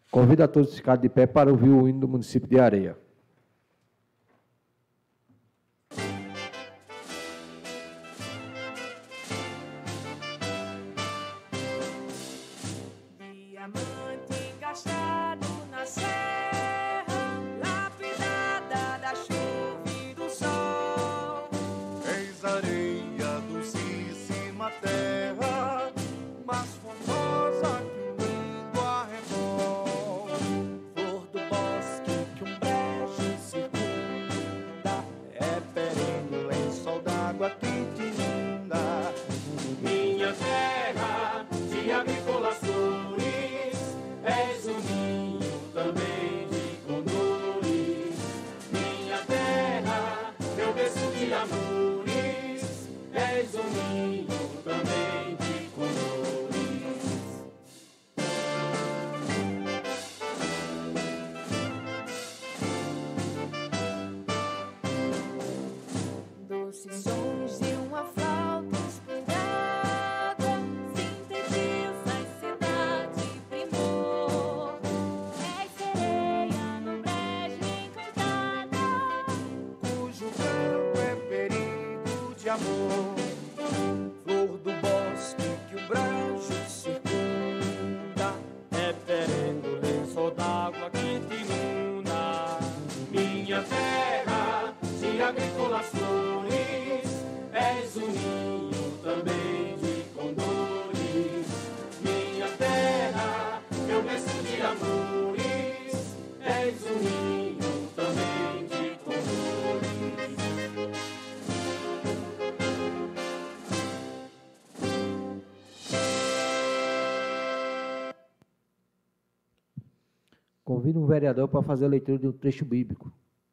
Convido a todos a ficar de pé para ouvir o hino do município de Areia. Diamante encaixado na serra, lapidada da chuva e do sol. Eis areia docíssima terra, mais formosa que um lindo arrebol. Flor do bosque que um brejo circunda, é perene lençol d'água que te inunda. Minha terra de agrícolas flores, és um ninho também de condores. Minha terra, meu berço de amores, és um ninho também de condores. Doces sons de uma flauta espelhada sintetiza a cidade primor. És sereia no brejo encantada, Cujo canto é perigo de amor. Flor do bosque que o brejo circunda, é perene lençol d'água que te inunda. Minha terra de agrícolas flores, és um ninho também de condores. Minha terra, meu berço de amores, és um ninho também de condores. Convido um vereador para fazer a leitura de um trecho bíblico.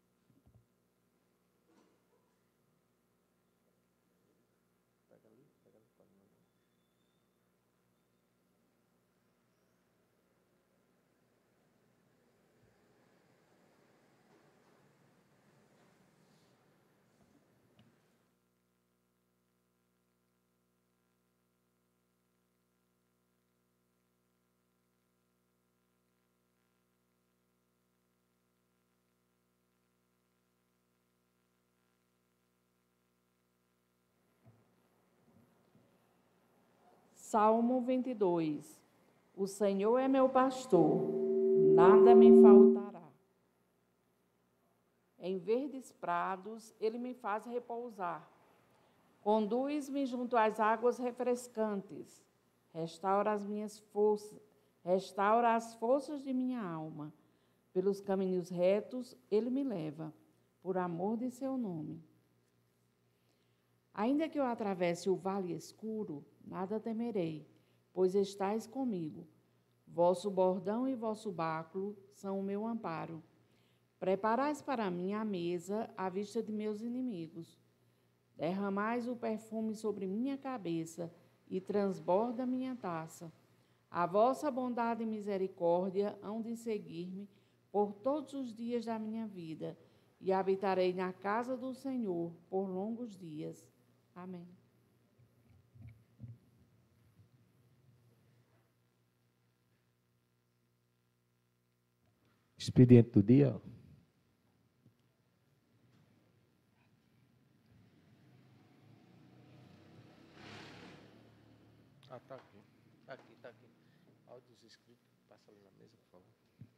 Salmo 22. O Senhor é meu pastor, nada me faltará. Em verdes prados ele me faz repousar. Conduz-me junto às águas refrescantes. Restaura as forças de minha alma. Pelos caminhos retos ele me leva, por amor de seu nome. Ainda que eu atravesse o vale escuro, nada temerei, pois estais comigo. Vosso bordão e vosso báculo são o meu amparo. Preparais para mim a mesa à vista de meus inimigos. Derramais o perfume sobre minha cabeça e transborda minha taça. A vossa bondade e misericórdia hão de seguir-me por todos os dias da minha vida, e habitarei na casa do Senhor por longos dias. Amém. Expediente do dia. Tá aqui. Tá aqui. Áudios escritos, passa ali na mesa, por favor.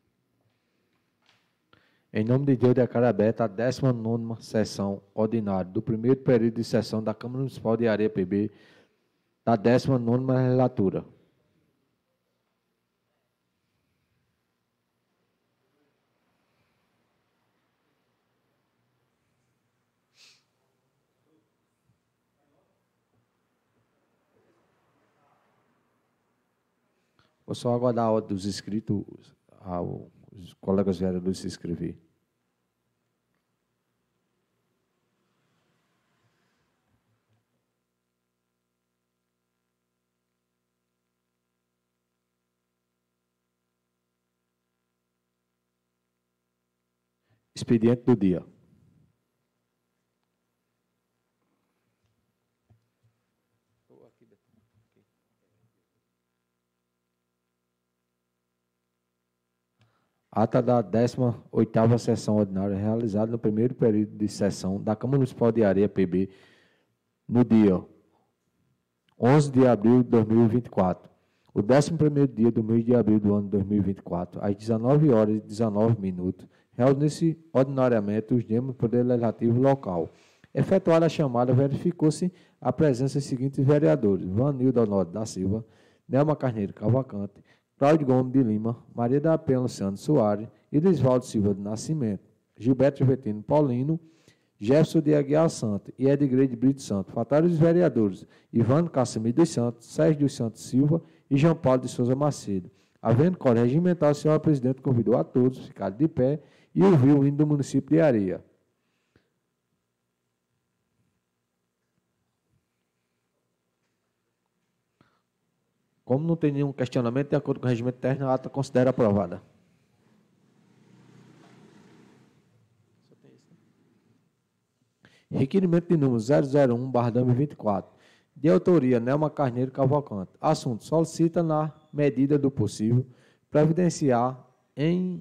Em nome de Deus, declaro aberta a 19ª sessão ordinária do primeiro período de sessão da Câmara Municipal de Areia PB, da 19ª legislatura. Vou só aguardar a hora dos inscritos, os colegas vereadores se inscrever. Expediente do dia. Ata da 18ª sessão ordinária realizada no primeiro período de sessão da Câmara Municipal de Areia, PB, no dia 11 de abril de 2024. O 11º dia do mês de abril do ano de 2024, às 19h19, reuniu-se ordinariamente os membros do Poder Legislativo local. Efetuada a chamada, verificou-se a presença dos seguintes vereadores: Vanildo Honório da Silva, Nelma Carneiro Cavalcante, Cláudio Gomes de Lima, Maria da Penha Luciano Soares, Irisvaldo Silva de Nascimento, Gilberto Vetino Paulino, Jefferson de Aguiar Santos e Edgrey de Brito Santos. Faltaram os vereadores Ivano Casimiro dos Santos, Sérgio dos Santos Silva e João Paulo de Souza Macedo. Havendo código regimental, o senhor presidente convidou a todos a ficarem de pé e ouviu o hino do município de Areia. Como não tem nenhum questionamento, de acordo com o regimento interno, a ata considera aprovada. Requerimento de número 001/2024, de autoria Nelma Carneiro Cavalcante. Assunto: solicita, na medida do possível, providência em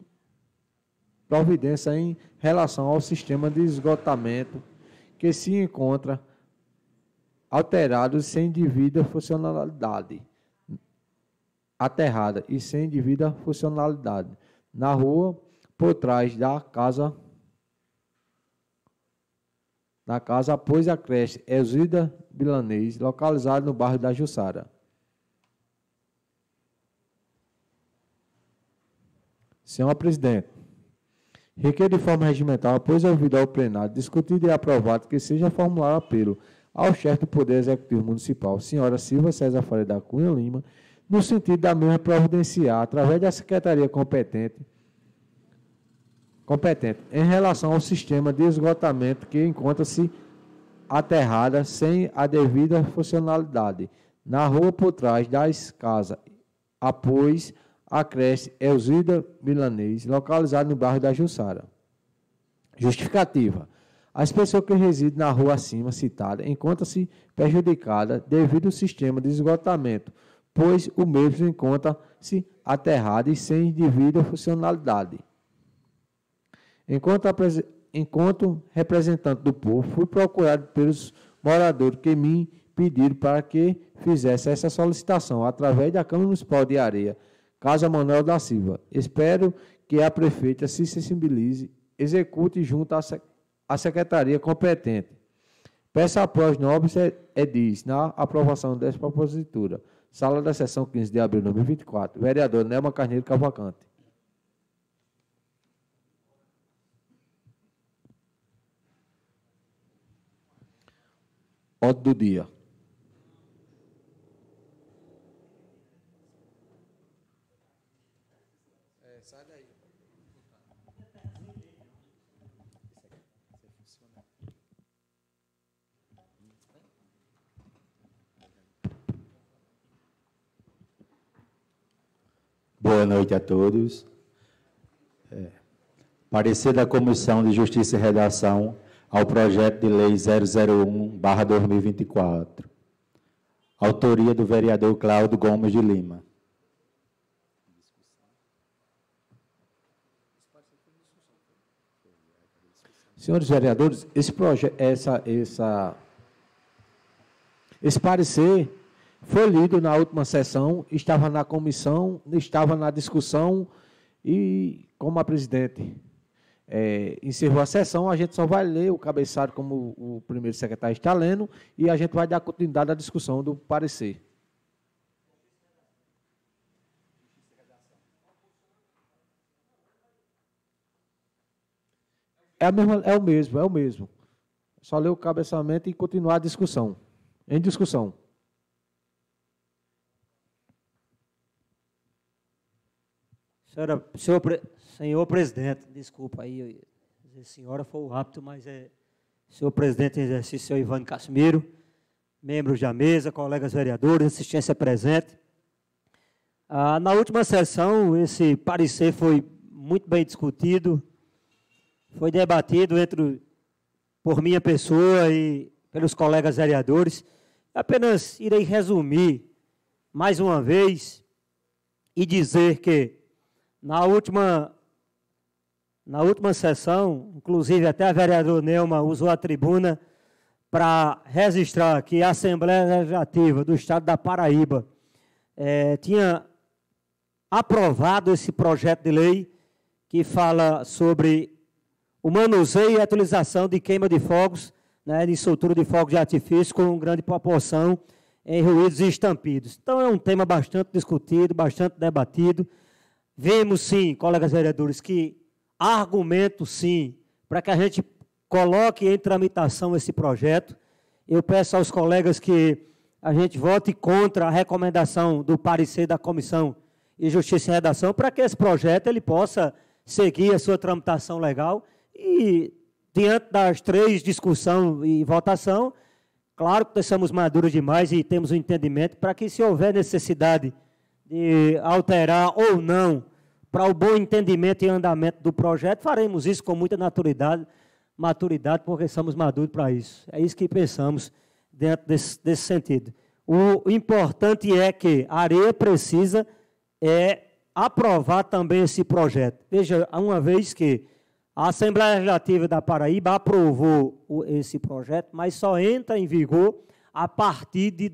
relação ao sistema de esgotamento que se encontra alterado sem devida funcionalidade, aterrada e sem devida funcionalidade, na rua por trás da casa, após a creche Elzida Milanês, localizada no bairro da Jussara. Senhor presidente, requer de forma regimental, após ouvido ao plenário, discutido e aprovado que seja formulado apelo ao chefe do Poder Executivo Municipal, senhora Silva César Faria da Cunha Lima, no sentido da mesma providenciar, através da Secretaria competente, em relação ao sistema de esgotamento que encontra-se aterrada sem a devida funcionalidade, na rua por trás das casas, após a creche Elzida Milanês, localizada no bairro da Jussara. Justificativa: as pessoas que residem na rua acima citada encontram-se prejudicadas devido ao sistema de esgotamento, pois o mesmo encontra-se aterrado e sem devida funcionalidade. Enquanto representante do povo, fui procurado pelos moradores que me pediram para que fizesse essa solicitação através da Câmara Municipal de Areia, Casa Manuel da Silva. Espero que a prefeita se sensibilize, execute junto à secretaria competente. Peço apoio aos nobres edis na aprovação dessa propositura. Sala da sessão 15 de abril de 2024. Vereador Nelma Carneiro Cavalcante. Ordem do dia. Sai daí. Boa noite a todos. Parecer da Comissão de Justiça e Redação ao projeto de lei 001/2024. Autoria do vereador Cláudio Gomes de Lima. Senhores vereadores, esse parecer foi lido na última sessão, estava na comissão, estava na discussão e, como a presidente encerrou a sessão, a gente só vai ler o cabeçalho como o primeiro secretário está lendo e a gente vai dar continuidade à discussão do parecer. É o mesmo. Só ler o cabeçamento e continuar a discussão. Em discussão. Senhor presidente, desculpa aí, senhora foi o rápido, mas senhor presidente em exercício, senhor Ivano Casimiro, membros da mesa, colegas vereadores, assistência presente. Na última sessão, esse parecer foi muito bem discutido, foi debatido por minha pessoa e pelos colegas vereadores. Apenas irei resumir mais uma vez e dizer que, na última Na última sessão, inclusive até a vereadora Nelma usou a tribuna para registrar que a Assembleia Legislativa do Estado da Paraíba tinha aprovado esse projeto de lei que fala sobre o manuseio e a utilização de queima de fogos, né, de soltura de fogos de artifício com grande proporção em ruídos e estampidos. Então, é um tema bastante discutido, bastante debatido. Vemos, sim, colegas vereadores, que há argumento, sim, para que a gente coloque em tramitação esse projeto. Eu peço aos colegas que a gente vote contra a recomendação do parecer da Comissão de Justiça e Redação, para que esse projeto ele possa seguir a sua tramitação legal e, diante das 3, discussão e votação, claro que nós somos maduros demais e temos um entendimento para que, se houver necessidade de alterar ou não, para o bom entendimento e andamento do projeto, faremos isso com muita maturidade, porque somos maduros para isso. É isso que pensamos dentro desse sentido. O importante é que a Areia precisa aprovar também esse projeto. Veja, uma vez que a Assembleia Legislativa da Paraíba aprovou esse projeto, mas só entra em vigor a partir de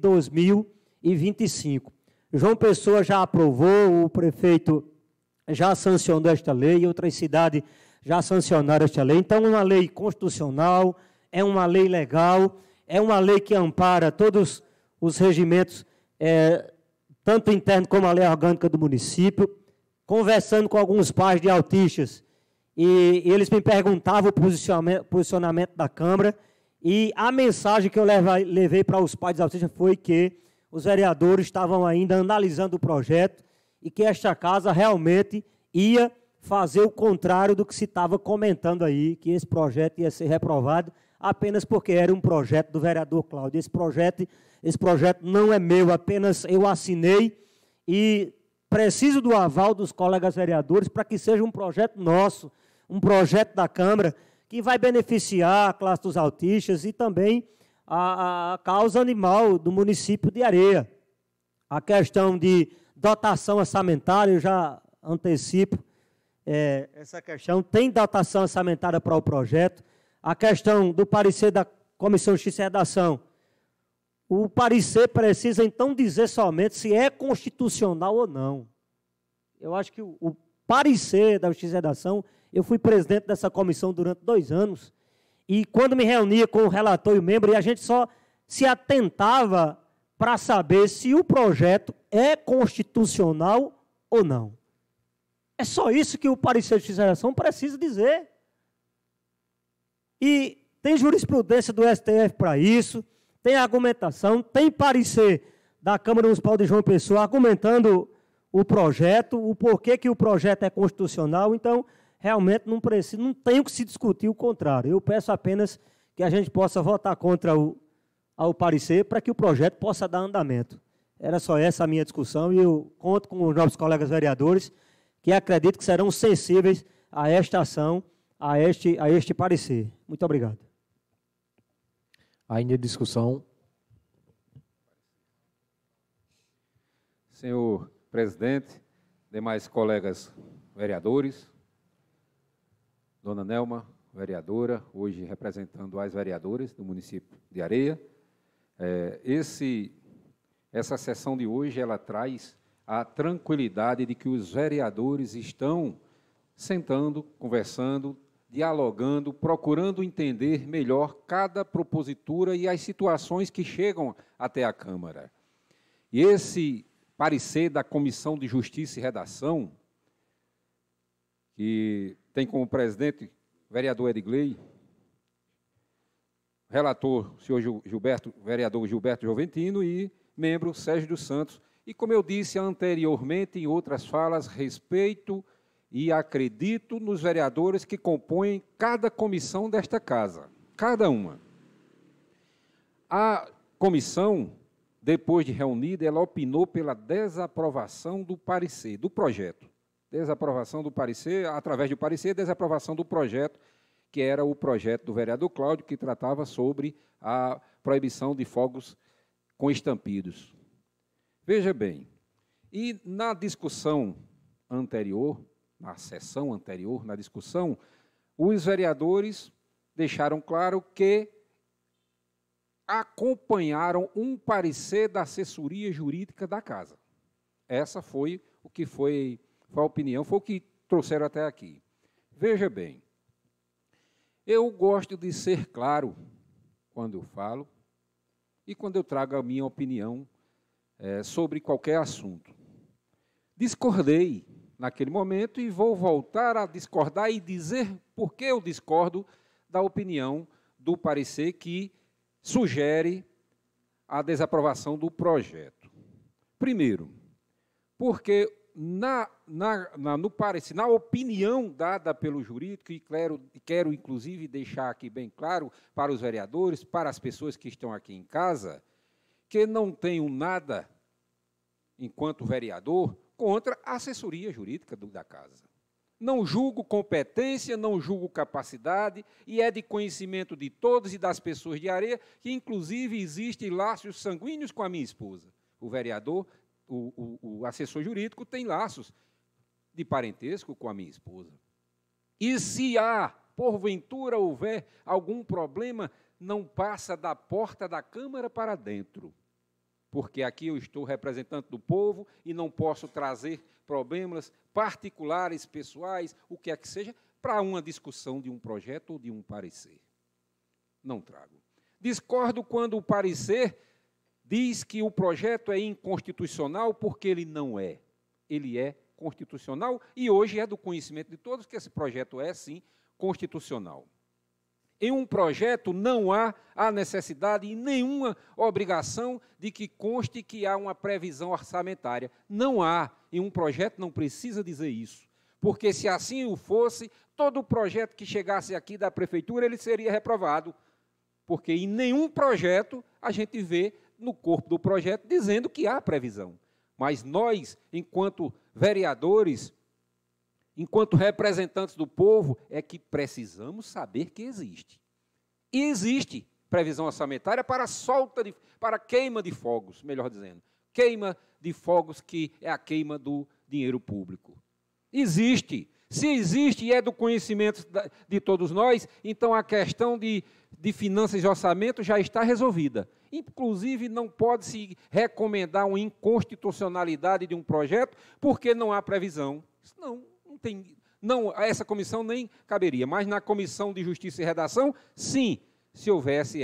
2025. João Pessoa já aprovou, o prefeito já sancionou esta lei, outras cidades já sancionaram esta lei. Então, é uma lei constitucional, é uma lei legal, é uma lei que ampara todos os regimentos, tanto interno como a lei orgânica do município. Conversando com alguns pais de autistas, e eles me perguntavam o posicionamento da Câmara, e a mensagem que eu levei para os pais de autistas foi que os vereadores estavam ainda analisando o projeto e que esta casa realmente ia fazer o contrário do que se estava comentando aí, que esse projeto ia ser reprovado apenas porque era um projeto do vereador Cláudio. Esse projeto não é meu, apenas eu assinei e preciso do aval dos colegas vereadores para que seja um projeto nosso, um projeto da Câmara, que vai beneficiar a classe dos autistas e também a causa animal do município de Areia. A questão de dotação orçamentária, eu já antecipo essa questão, tem dotação orçamentária para o projeto. A questão do parecer da Comissão de Justiça e Redação, o parecer precisa, então, dizer somente se é constitucional ou não. Eu acho que o parecer da Justiça e Redação, eu fui presidente dessa comissão durante 2 anos, e quando me reunia com o relator e o membro, e a gente só se atentava para saber se o projeto é constitucional ou não. É só isso que o parecer de Justiça e Redação precisa dizer. E tem jurisprudência do STF para isso, tem argumentação, tem parecer da Câmara Municipal de João Pessoa argumentando o projeto, o porquê que o projeto é constitucional. Então, realmente não tem que se discutir o contrário. Eu peço apenas que a gente possa votar contra ao parecer para que o projeto possa dar andamento. Era só essa a minha discussão e eu conto com os nossos colegas vereadores que acredito que serão sensíveis a esta ação, a este parecer. Muito obrigado. Ainda em discussão. Senhor presidente, demais colegas vereadores, dona Nelma, vereadora, hoje representando as vereadoras do município de Areia. Essa sessão de hoje, ela traz a tranquilidade de que os vereadores estão sentando, conversando, dialogando, procurando entender melhor cada propositura e as situações que chegam até a Câmara. E esse parecer da Comissão de Justiça e Redação, que tem como presidente o vereador Edgley, relator, o senhor vereador Gilberto Joventino, e membro Sérgio dos Santos. E, como eu disse anteriormente, em outras falas, respeito e acredito nos vereadores que compõem cada comissão desta casa, cada uma. A comissão, depois de reunida, ela opinou pela desaprovação do parecer, do projeto. Desaprovação do parecer, através do parecer, desaprovação do projeto, que era o projeto do vereador Cláudio, que tratava sobre a proibição de fogos com estampidos. Veja bem, e na discussão anterior, na sessão anterior, na discussão, os vereadores deixaram claro que acompanharam um parecer da assessoria jurídica da casa. Essa foi a opinião, foi o que trouxeram até aqui. Veja bem, eu gosto de ser claro quando eu falo e quando eu trago a minha opinião sobre qualquer assunto. Discordei naquele momento e vou voltar a discordar e dizer por que eu discordo da opinião do parecer que sugere a desaprovação do projeto. Primeiro, porque no parecer, na opinião dada pelo jurídico, e quero inclusive deixar aqui bem claro para os vereadores, para as pessoas que estão aqui em casa, que não tenho nada, enquanto vereador, contra a assessoria jurídica da casa. Não julgo competência, não julgo capacidade, e é de conhecimento de todos e das pessoas de Areia que, inclusive, existem laços sanguíneos com a minha esposa. O vereador, o assessor jurídico, tem laços de parentesco com a minha esposa. E se porventura, houver algum problema, não passa da porta da Câmara para dentro. Porque aqui eu estou representante do povo e não posso trazer problemas particulares, pessoais, o que é que seja, para uma discussão de um projeto ou de um parecer. Não trago. Discordo quando o parecer diz que o projeto é inconstitucional, porque ele não é. Ele é constitucional e hoje é do conhecimento de todos que esse projeto é, sim, constitucional. Em um projeto não há a necessidade e nenhuma obrigação de que conste que há uma previsão orçamentária. Não há. Em um projeto não precisa dizer isso. Porque se assim o fosse, todo projeto que chegasse aqui da prefeitura, ele seria reprovado. Porque em nenhum projeto a gente vê no corpo do projeto dizendo que há previsão. Mas nós, enquanto vereadores, enquanto representantes do povo, é que precisamos saber que existe. E existe previsão orçamentária para queima de fogos, melhor dizendo. Queima de fogos, que é a queima do dinheiro público. Existe. Se existe e é do conhecimento de todos nós, então a questão de finanças e orçamento já está resolvida. Inclusive, não pode se recomendar uma inconstitucionalidade de um projeto porque não há previsão. Não, essa comissão nem caberia, mas na Comissão de Justiça e Redação, sim, se houvesse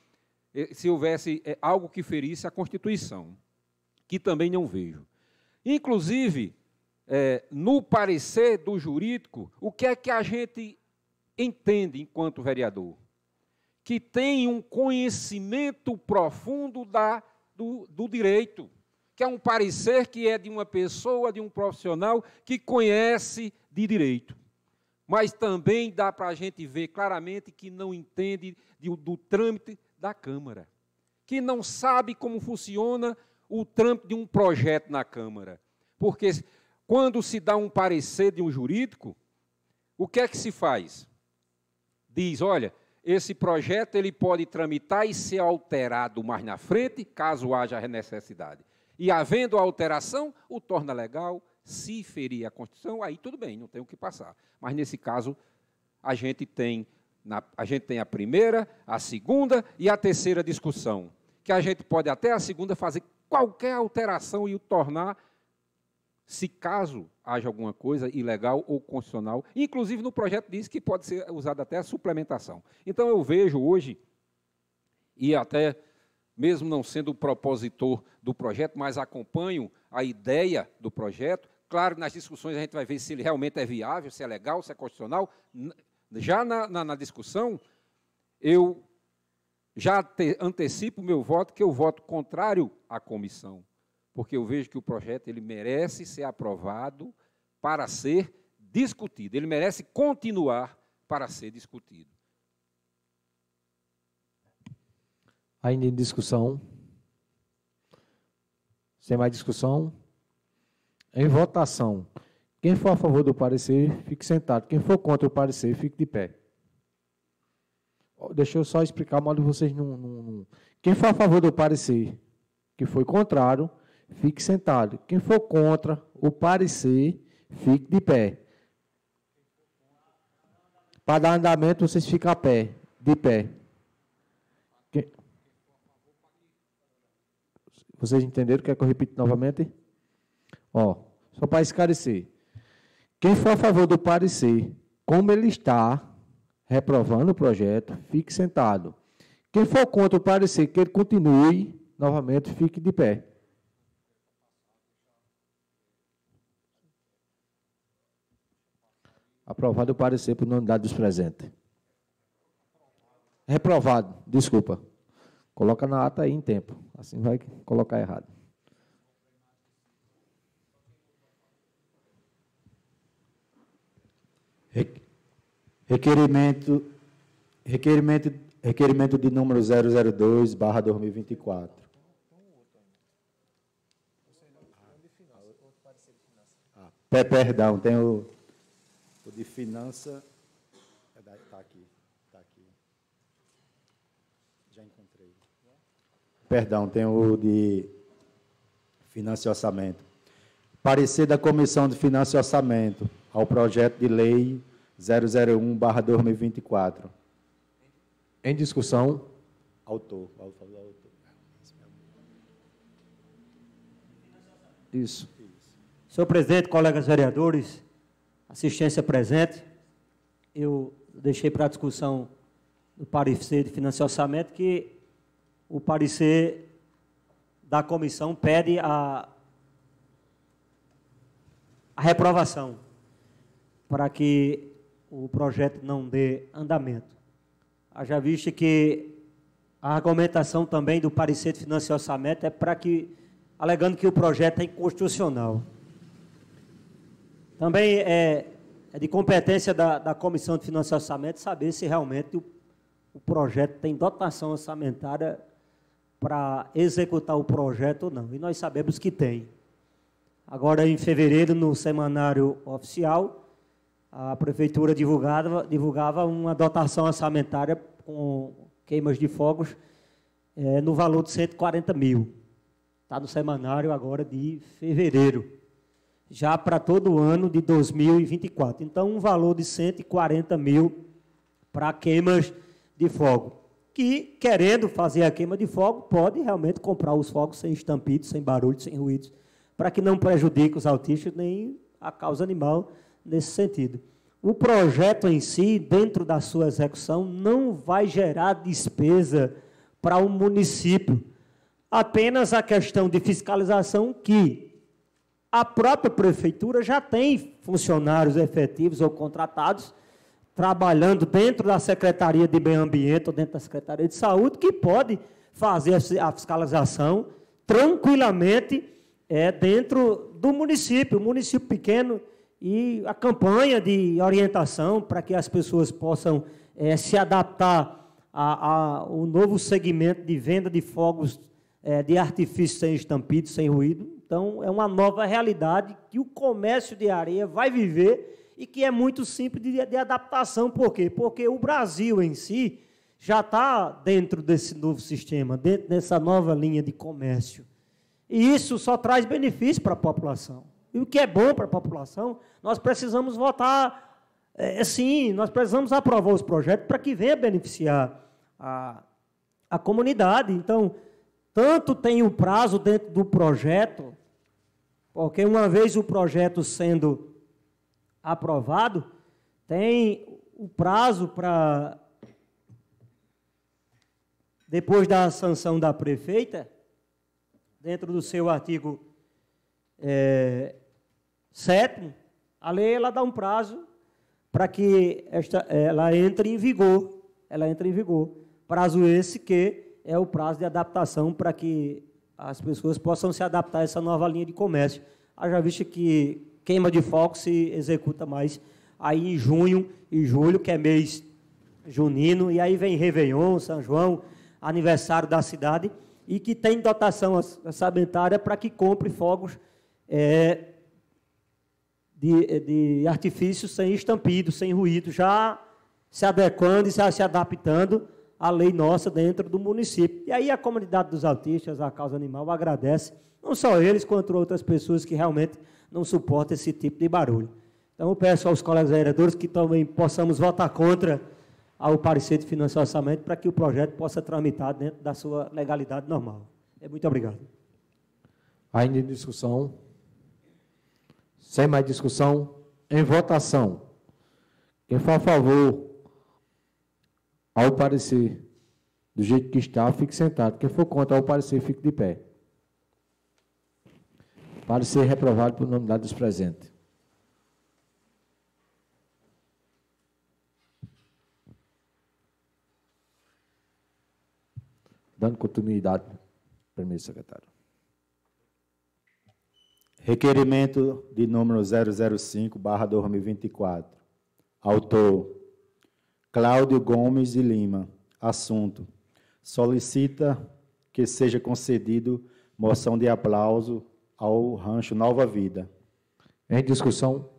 algo que ferisse a Constituição, que também não vejo. Inclusive, no parecer do jurídico, o que é que a gente entende enquanto vereador? Que tem um conhecimento profundo do direito, que é um parecer que é de uma pessoa, de um profissional que conhece de direito. Mas também dá para a gente ver claramente que não entende do trâmite da Câmara, que não sabe como funciona o trâmite de um projeto na Câmara. Porque quando se dá um parecer de um jurídico, o que é que se faz? Diz, olha, esse projeto ele pode tramitar e ser alterado mais na frente, caso haja necessidade. E, havendo alteração, o torna legal. Se ferir a Constituição, aí tudo bem, não tem o que passar. Mas, nesse caso, a gente tem a primeira, a segunda e a terceira discussão, que a gente pode até a segunda fazer qualquer alteração e o tornar, se caso haja alguma coisa ilegal ou constitucional. Inclusive, no projeto diz que pode ser usada até a suplementação. Então, eu vejo hoje, e até mesmo não sendo o propositor do projeto, mas acompanho a ideia do projeto. Claro, nas discussões a gente vai ver se ele realmente é viável, se é legal, se é constitucional. Já na discussão, eu já antecipo o meu voto, que eu voto contrário à comissão, porque eu vejo que o projeto ele merece ser aprovado para ser discutido, ele merece continuar para ser discutido. Ainda em discussão. Sem mais discussão. Em votação. Quem for a favor do parecer, fique sentado. Quem for contra o parecer, fique de pé. Deixa eu só explicar, mas vocês não... Quem for a favor do parecer, que foi contrário, fique sentado. Quem for contra o parecer, fique de pé. Para dar andamento, vocês ficam de pé. Vocês entenderam? Quer que eu repita novamente? Ó, só para esclarecer. Quem for a favor do parecer, como ele está reprovando o projeto, fique sentado. Quem for contra o parecer, que ele continue, novamente, fique de pé. Aprovado o parecer por unanimidade dos presentes. Reprovado, desculpa. Coloca na ata aí em tempo. Assim vai colocar errado. Requerimento de número 002/2024. Perdão, tem o de finança. Está aqui. Já encontrei. Perdão, tem o de finança e orçamento. Parecer da Comissão de Finanças e Orçamento ao projeto de lei 001/2024. Em discussão. Autor. Isso. Senhor presidente, colegas vereadores, assistência presente, eu deixei para a discussão do parecer de finanças e orçamento que o parecer da comissão pede a reprovação para que o projeto não dê andamento. Haja vista que a argumentação também do parecer de finanças e orçamento é para que, alegando que o projeto é inconstitucional. Também é de competência da Comissão de Finanças e Orçamento saber se realmente o projeto tem dotação orçamentária para executar o projeto ou não. E nós sabemos que tem. Agora, em fevereiro, no semanário oficial, a Prefeitura divulgava uma dotação orçamentária com queimas de fogos no valor de 140 mil. Está no semanário agora de fevereiro, já para todo o ano de 2024. Então, um valor de 140 mil para queimas de fogo. Que, querendo fazer a queima de fogo, pode realmente comprar os fogos sem estampidos, sem barulho, sem ruídos, para que não prejudique os autistas nem a causa animal nesse sentido. O projeto em si, dentro da sua execução, não vai gerar despesa para o município. Apenas a questão de fiscalização que a própria prefeitura já tem funcionários efetivos ou contratados trabalhando dentro da Secretaria de Meio Ambiente ou dentro da Secretaria de Saúde, que pode fazer a fiscalização tranquilamente dentro do município pequeno, e a campanha de orientação para que as pessoas possam se adaptar ao novo segmento de venda de fogos de artifício sem estampido, sem ruído. Então, é uma nova realidade que o comércio de areia vai viver e que é muito simples de adaptação. Por quê? Porque o Brasil em si já está dentro desse novo sistema, dentro dessa nova linha de comércio. E isso só traz benefício para a população. E o que é bom para a população, nós precisamos votar, sim, nós precisamos aprovar os projetos para que venha beneficiar a comunidade. Então, tanto tem o prazo dentro do projeto, porque uma vez o projeto sendo aprovado, tem o prazo para, depois da sanção da prefeita, dentro do seu artigo 7º, a lei ela dá um prazo para que ela entre em vigor. Ela entra em vigor. Prazo esse que é o prazo de adaptação para que as pessoas possam se adaptar a essa nova linha de comércio. Haja vista que queima de fogo se executa mais aí em junho e julho, que é mês junino, e aí vem Réveillon, São João, aniversário da cidade, e que tem dotação orçamentária para que compre fogos de artifícios sem estampido, sem ruído, já se adequando e se adaptando à lei nossa dentro do município. E aí a comunidade dos autistas, a causa animal, agradece, não só eles, quanto outras pessoas que realmente não suportam esse tipo de barulho. Então, eu peço aos colegas vereadores que também possamos votar contra ao parecer de finanças e orçamento para que o projeto possa tramitar dentro da sua legalidade normal. Muito obrigado. Ainda em discussão. Sem mais discussão, em votação. Quem for a favor ao parecer do jeito que está, fique sentado. Quem for contra ao parecer, fique de pé. Parecer reprovado por unanimidade dos presentes. Dando continuidade, primeiro secretário. Requerimento de número 005/2024. Autor: Cláudio Gomes de Lima. Assunto: solicita que seja concedido moção de aplauso ao Rancho Nova Vida. Em discussão.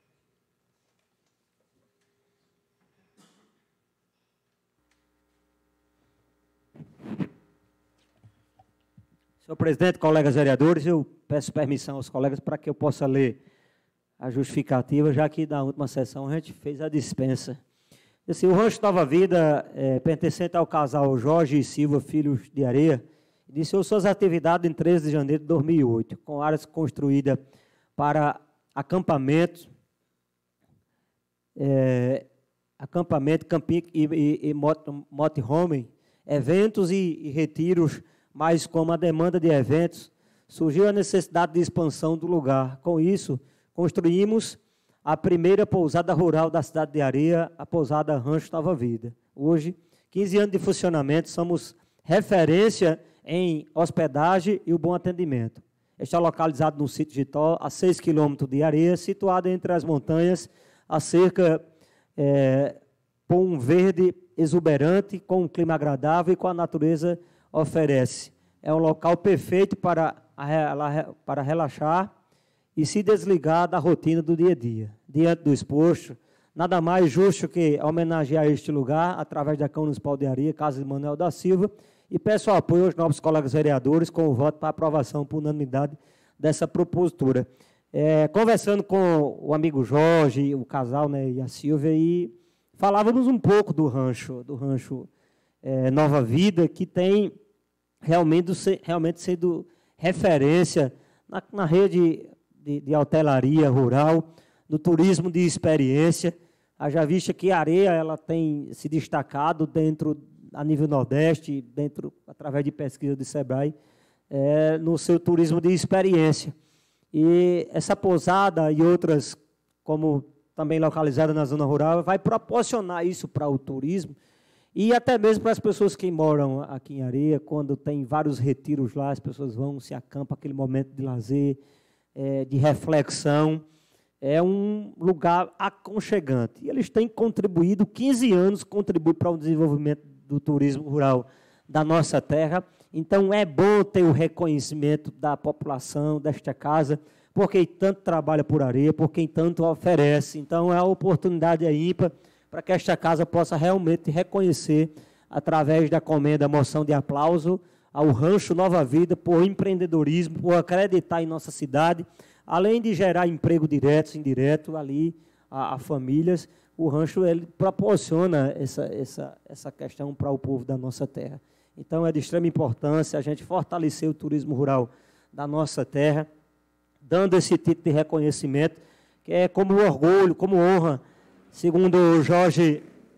Senhor presidente, colegas vereadores, eu peço permissão aos colegas para que eu possa ler a justificativa, já que na última sessão a gente fez a dispensa. Assim, o Rancho Nova Vida, pertencente ao casal Jorge e Silva Filhos de Areia, iniciou suas atividades em 13 de janeiro de 2008, com áreas construídas para acampamento, camping e motorhome, eventos e retiros, mas como a demanda de eventos, surgiu a necessidade de expansão do lugar. Com isso, construímos a primeira pousada rural da cidade de Areia, a pousada Rancho Nova Vida. Hoje, 15 anos de funcionamento, somos referência em hospedagem e o bom atendimento. Está localizado no sítio de Itó, a 6 quilômetros de Areia, situado entre as montanhas, a cerca por um verde exuberante, com um clima agradável e com a natureza oferece. É um local perfeito para relaxar e se desligar da rotina do dia a dia. Diante do exposto, nada mais justo que homenagear este lugar através da Câmara Municipal de Areia, Casa de Manuel da Silva, e peço apoio aos novos colegas vereadores com o voto para aprovação por unanimidade dessa propositura. Conversando com o amigo Jorge, o casal, né, e a Silvia, e falávamos um pouco do rancho Nova Vida, que tem realmente sendo referência na rede de hotelaria rural, no turismo de experiência. Haja vista que a Areia ela tem se destacado a nível Nordeste, através de pesquisa do SEBRAE, no seu turismo de experiência. E essa pousada e outras, como também localizada na zona rural, vai proporcionar isso para o turismo e até mesmo para as pessoas que moram aqui em Areia, quando tem vários retiros lá, as pessoas vão, se acampam, aquele momento de lazer, de reflexão. É um lugar aconchegante. E eles têm contribuído, 15 anos, contribuem para o desenvolvimento do turismo rural da nossa terra. Então, é bom ter o reconhecimento da população desta casa, por quem tanto trabalha por Areia, por quem tanto oferece. Então, é a oportunidade ímpar para que esta casa possa realmente reconhecer, através da comenda moção de aplauso, ao Rancho Nova Vida, por empreendedorismo, por acreditar em nossa cidade, além de gerar emprego direto e indireto ali a famílias. O rancho ele proporciona essa questão para o povo da nossa terra. Então, é de extrema importância a gente fortalecer o turismo rural da nossa terra, dando esse tipo de reconhecimento, que é como orgulho, como honra. Segundo o Jorge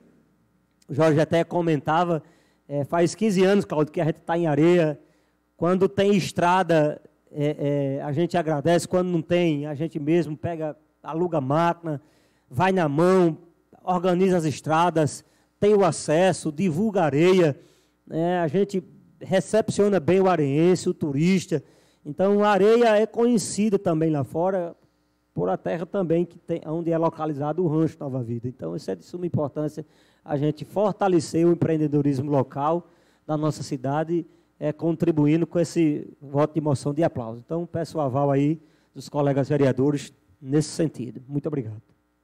até comentava, faz 15 anos, Cláudio, que a gente está em Areia. Quando tem estrada, a gente agradece. Quando não tem, a gente mesmo aluga máquina, vai na mão, organiza as estradas, tem o acesso, divulga a Areia. A gente recepciona bem o areense, o turista. Então, a Areia é conhecida também lá fora, por a terra também, onde é localizado o Rancho Nova Vida. Então, isso é de suma importância, a gente fortalecer o empreendedorismo local da nossa cidade, contribuindo com esse voto de moção de aplauso. Então, peço o aval aí dos colegas vereadores nesse sentido. Muito obrigado.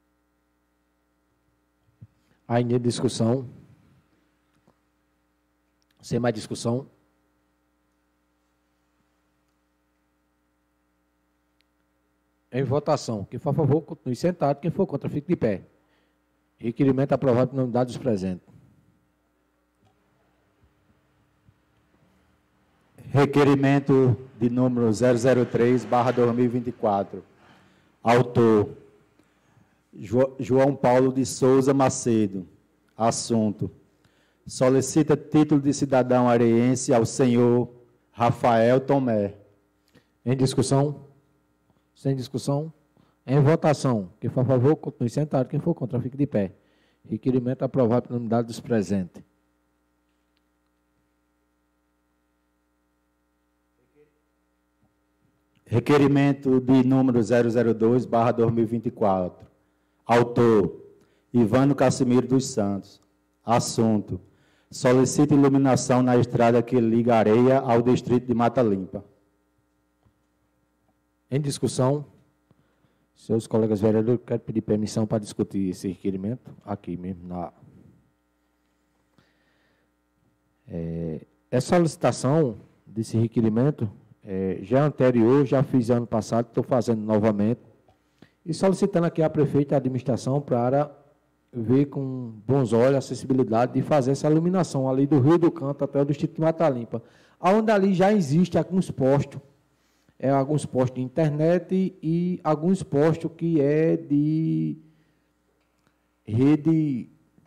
Ainda em discussão. Sem mais discussão. Em votação. Quem for a favor, continue sentado. Quem for contra, fique de pé. Requerimento aprovado por unanimidade dos presentes. Requerimento de número 003/2024. Autor: João Paulo de Souza Macedo. Assunto: solicita título de cidadão areense ao senhor Rafael Tomé. Em discussão? Sem discussão? Em votação. Quem for a favor, continue sentado. Quem for contra, fique de pé. Requerimento aprovado por unanimidade dos presentes. Requerimento de número 002/2024. Autor: Ivano Cassimiro dos Santos. Assunto: solicita iluminação na estrada que liga Areia ao distrito de Mata Limpa. Em discussão? Seus colegas vereadores, quero pedir permissão para discutir esse requerimento aqui mesmo. Essa solicitação desse requerimento já é anterior, já fiz ano passado, estou fazendo novamente, e solicitando aqui à prefeita e à administração para ver com bons olhos a acessibilidade de fazer essa iluminação ali do Rio do Canto até o distrito de Mata Limpa, onde ali já existe alguns postos, alguns postos de internet e alguns postos que é de rede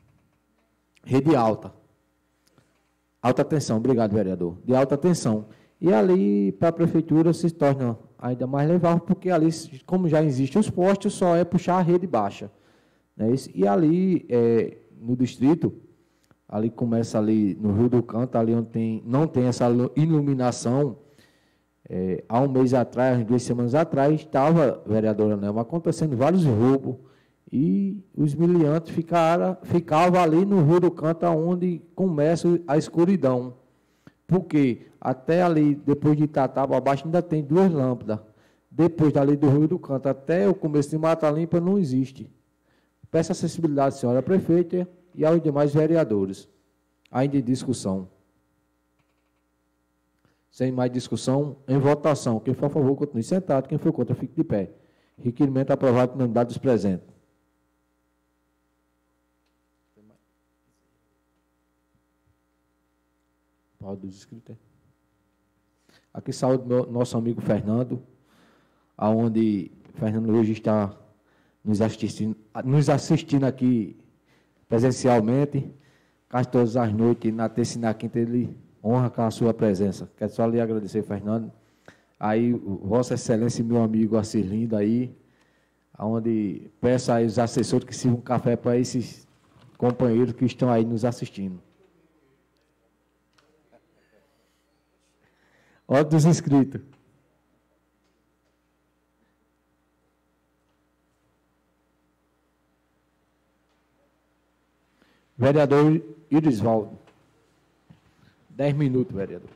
alta tensão, obrigado, vereador, de alta tensão. E ali, para a prefeitura, se torna ainda mais levável, porque ali, como já existem os postos, só é puxar a rede baixa. Né? E ali, no distrito, ali começa ali no Rio do Canto, ali onde não tem essa iluminação. Há um mês atrás, 2 semanas atrás, estava, vereadora Nelma, acontecendo vários roubos, e os miliantes ficavam ali no Rio do Canto, onde começa a escuridão. Porque até ali, depois de Itataba, abaixo ainda tem 2 lâmpadas. Depois dali do Rio do Canto até o começo de Mata Limpa não existe. Peço acessibilidade, senhora prefeita, e aos demais vereadores. Ainda em discussão. Sem mais discussão, em votação. Quem for a favor, continue sentado. Quem for contra, fique de pé. Requerimento aprovado por unanimidade dos presentes. Dos inscritos. Aqui saúde nosso amigo Fernando, aonde Fernando hoje está nos assistindo aqui presencialmente, quase todas as noites, na terça e na quinta, ele honra com a sua presença. Quero só lhe agradecer, Fernando. Aí, Vossa Excelência e meu amigo Acirlindo aí, aonde peço aí os assessores que sirvam um café para esses companheiros que estão aí nos assistindo. Ordem dos inscritos. Vereador Irisvaldo. 10 minutos, vereador.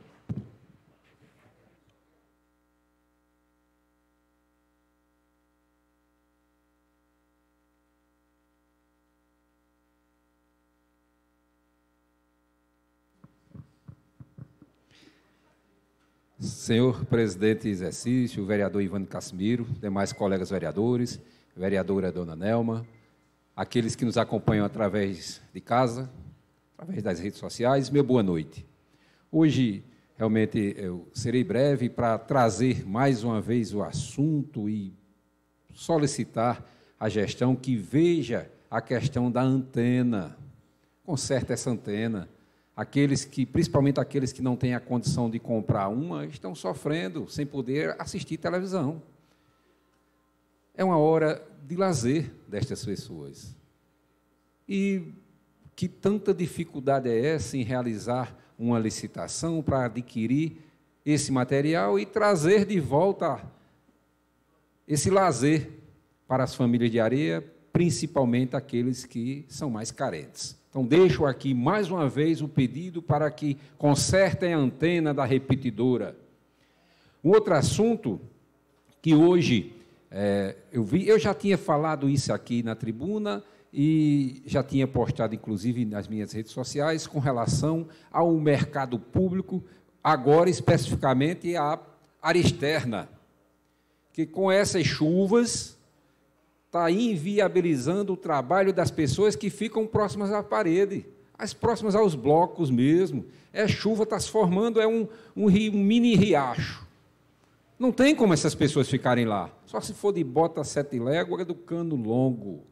Senhor presidente em exercício, vereador Ivano Cassimiro, demais colegas vereadores, vereadora Dona Nelma, aqueles que nos acompanham através de casa, através das redes sociais, meu boa noite. Hoje, realmente, eu serei breve para trazer mais uma vez o assunto e solicitar à gestão que veja a questão da antena, conserte essa antena. Principalmente aqueles que não têm a condição de comprar uma, estão sofrendo sem poder assistir televisão. É uma hora de lazer destas pessoas. E que tanta dificuldade é essa em realizar uma licitação para adquirir esse material e trazer de volta esse lazer para as famílias de Areia, principalmente aqueles que são mais carentes. Então, deixo aqui mais uma vez o pedido para que consertem a antena da repetidora. Um outro assunto que hoje eu já tinha falado isso aqui na tribuna e já tinha postado, inclusive, nas minhas redes sociais, com relação ao mercado público, agora especificamente a área externa. que com essas chuvas está inviabilizando o trabalho das pessoas que ficam próximas à parede, as próximas aos blocos mesmo. Chuva, está se formando, um mini riacho. Não tem como essas pessoas ficarem lá, só se for de bota 7 léguas do cano longo.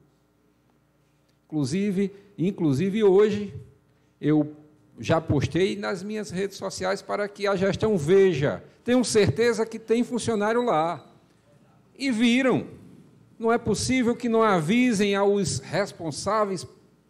Inclusive hoje, eu já postei nas minhas redes sociais para que a gestão veja. Tenho certeza que tem funcionário lá. E viram. Não é possível que não avisem aos responsáveis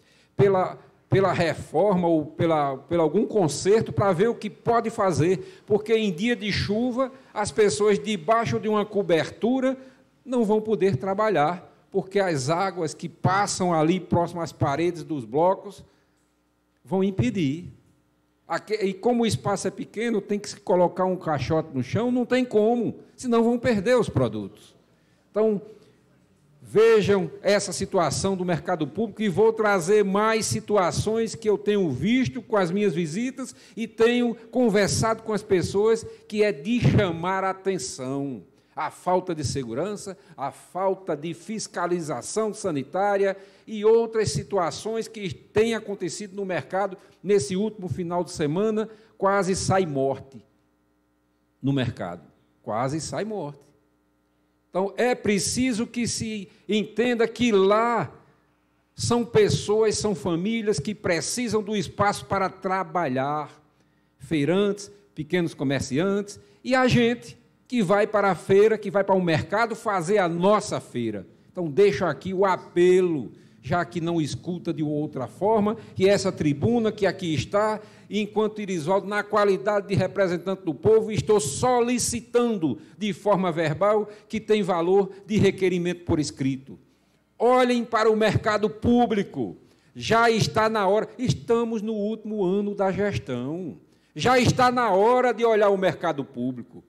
pela reforma ou pela algum conserto para ver o que pode fazer, porque em dia de chuva as pessoas debaixo de uma cobertura não vão poder trabalhar, porque as águas que passam ali próximo às paredes dos blocos vão impedir. E como o espaço é pequeno, tem que se colocar um caixote no chão, não tem como, senão vão perder os produtos. Então, vejam essa situação do mercado público e vou trazer mais situações que eu tenho visto com as minhas visitas e tenho conversado com as pessoas, que é de chamar a atenção. A falta de segurança, a falta de fiscalização sanitária e outras situações que têm acontecido no mercado. Nesse último final de semana, quase sai morte no mercado. Quase sai morte. Então, é preciso que se entenda que lá são pessoas, são famílias que precisam do espaço para trabalhar. Feirantes, pequenos comerciantes e a gente que vai para a feira, que vai para o mercado fazer a nossa feira. Então, deixo aqui o apelo, já que não escuta de outra forma, que essa tribuna que aqui está, enquanto Irisoldo, na qualidade de representante do povo, estou solicitando de forma verbal, que tem valor de requerimento por escrito. Olhem para o mercado público, já está na hora, estamos no último ano da gestão, já está na hora de olhar o mercado público.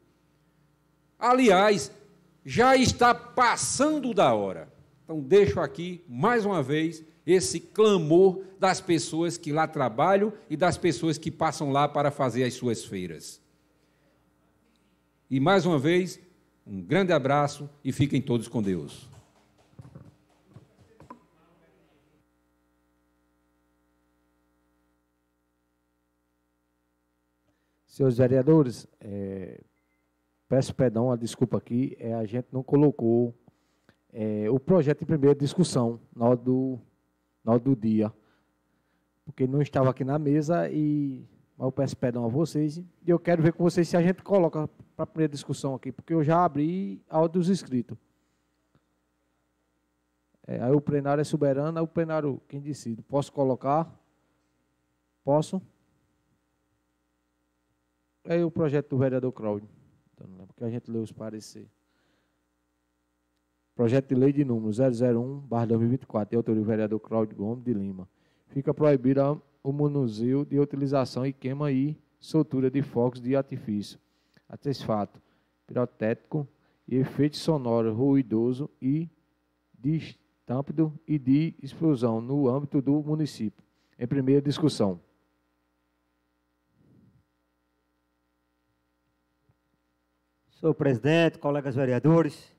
Aliás, já está passando da hora. Então, deixo aqui, mais uma vez, esse clamor das pessoas que lá trabalham e das pessoas que passam lá para fazer as suas feiras. E, mais uma vez, um grande abraço e fiquem todos com Deus. Senhores vereadores, peço perdão, a desculpa aqui, a gente não colocou o projeto em primeira discussão na hora do dia, porque não estava aqui na mesa, mas eu peço perdão a vocês, e eu quero ver com vocês se a gente coloca para a primeira discussão aqui, porque eu já abri a ordem dos inscritos. Aí o plenário é soberano, aí o plenário quem decide. Posso colocar? Posso? Aí o projeto do vereador Cláudio, porque a gente leu os pareceres. Projeto de lei de número 001/2024, de autoria do vereador Cláudio Gomes de Lima. Fica proibido o manuseio de utilização e queima e soltura de fogos de artifício, artefato pirotécnico e efeito sonoro ruidoso e de estampido e de explosão no âmbito do município. Em primeira discussão. Senhor presidente, colegas vereadores,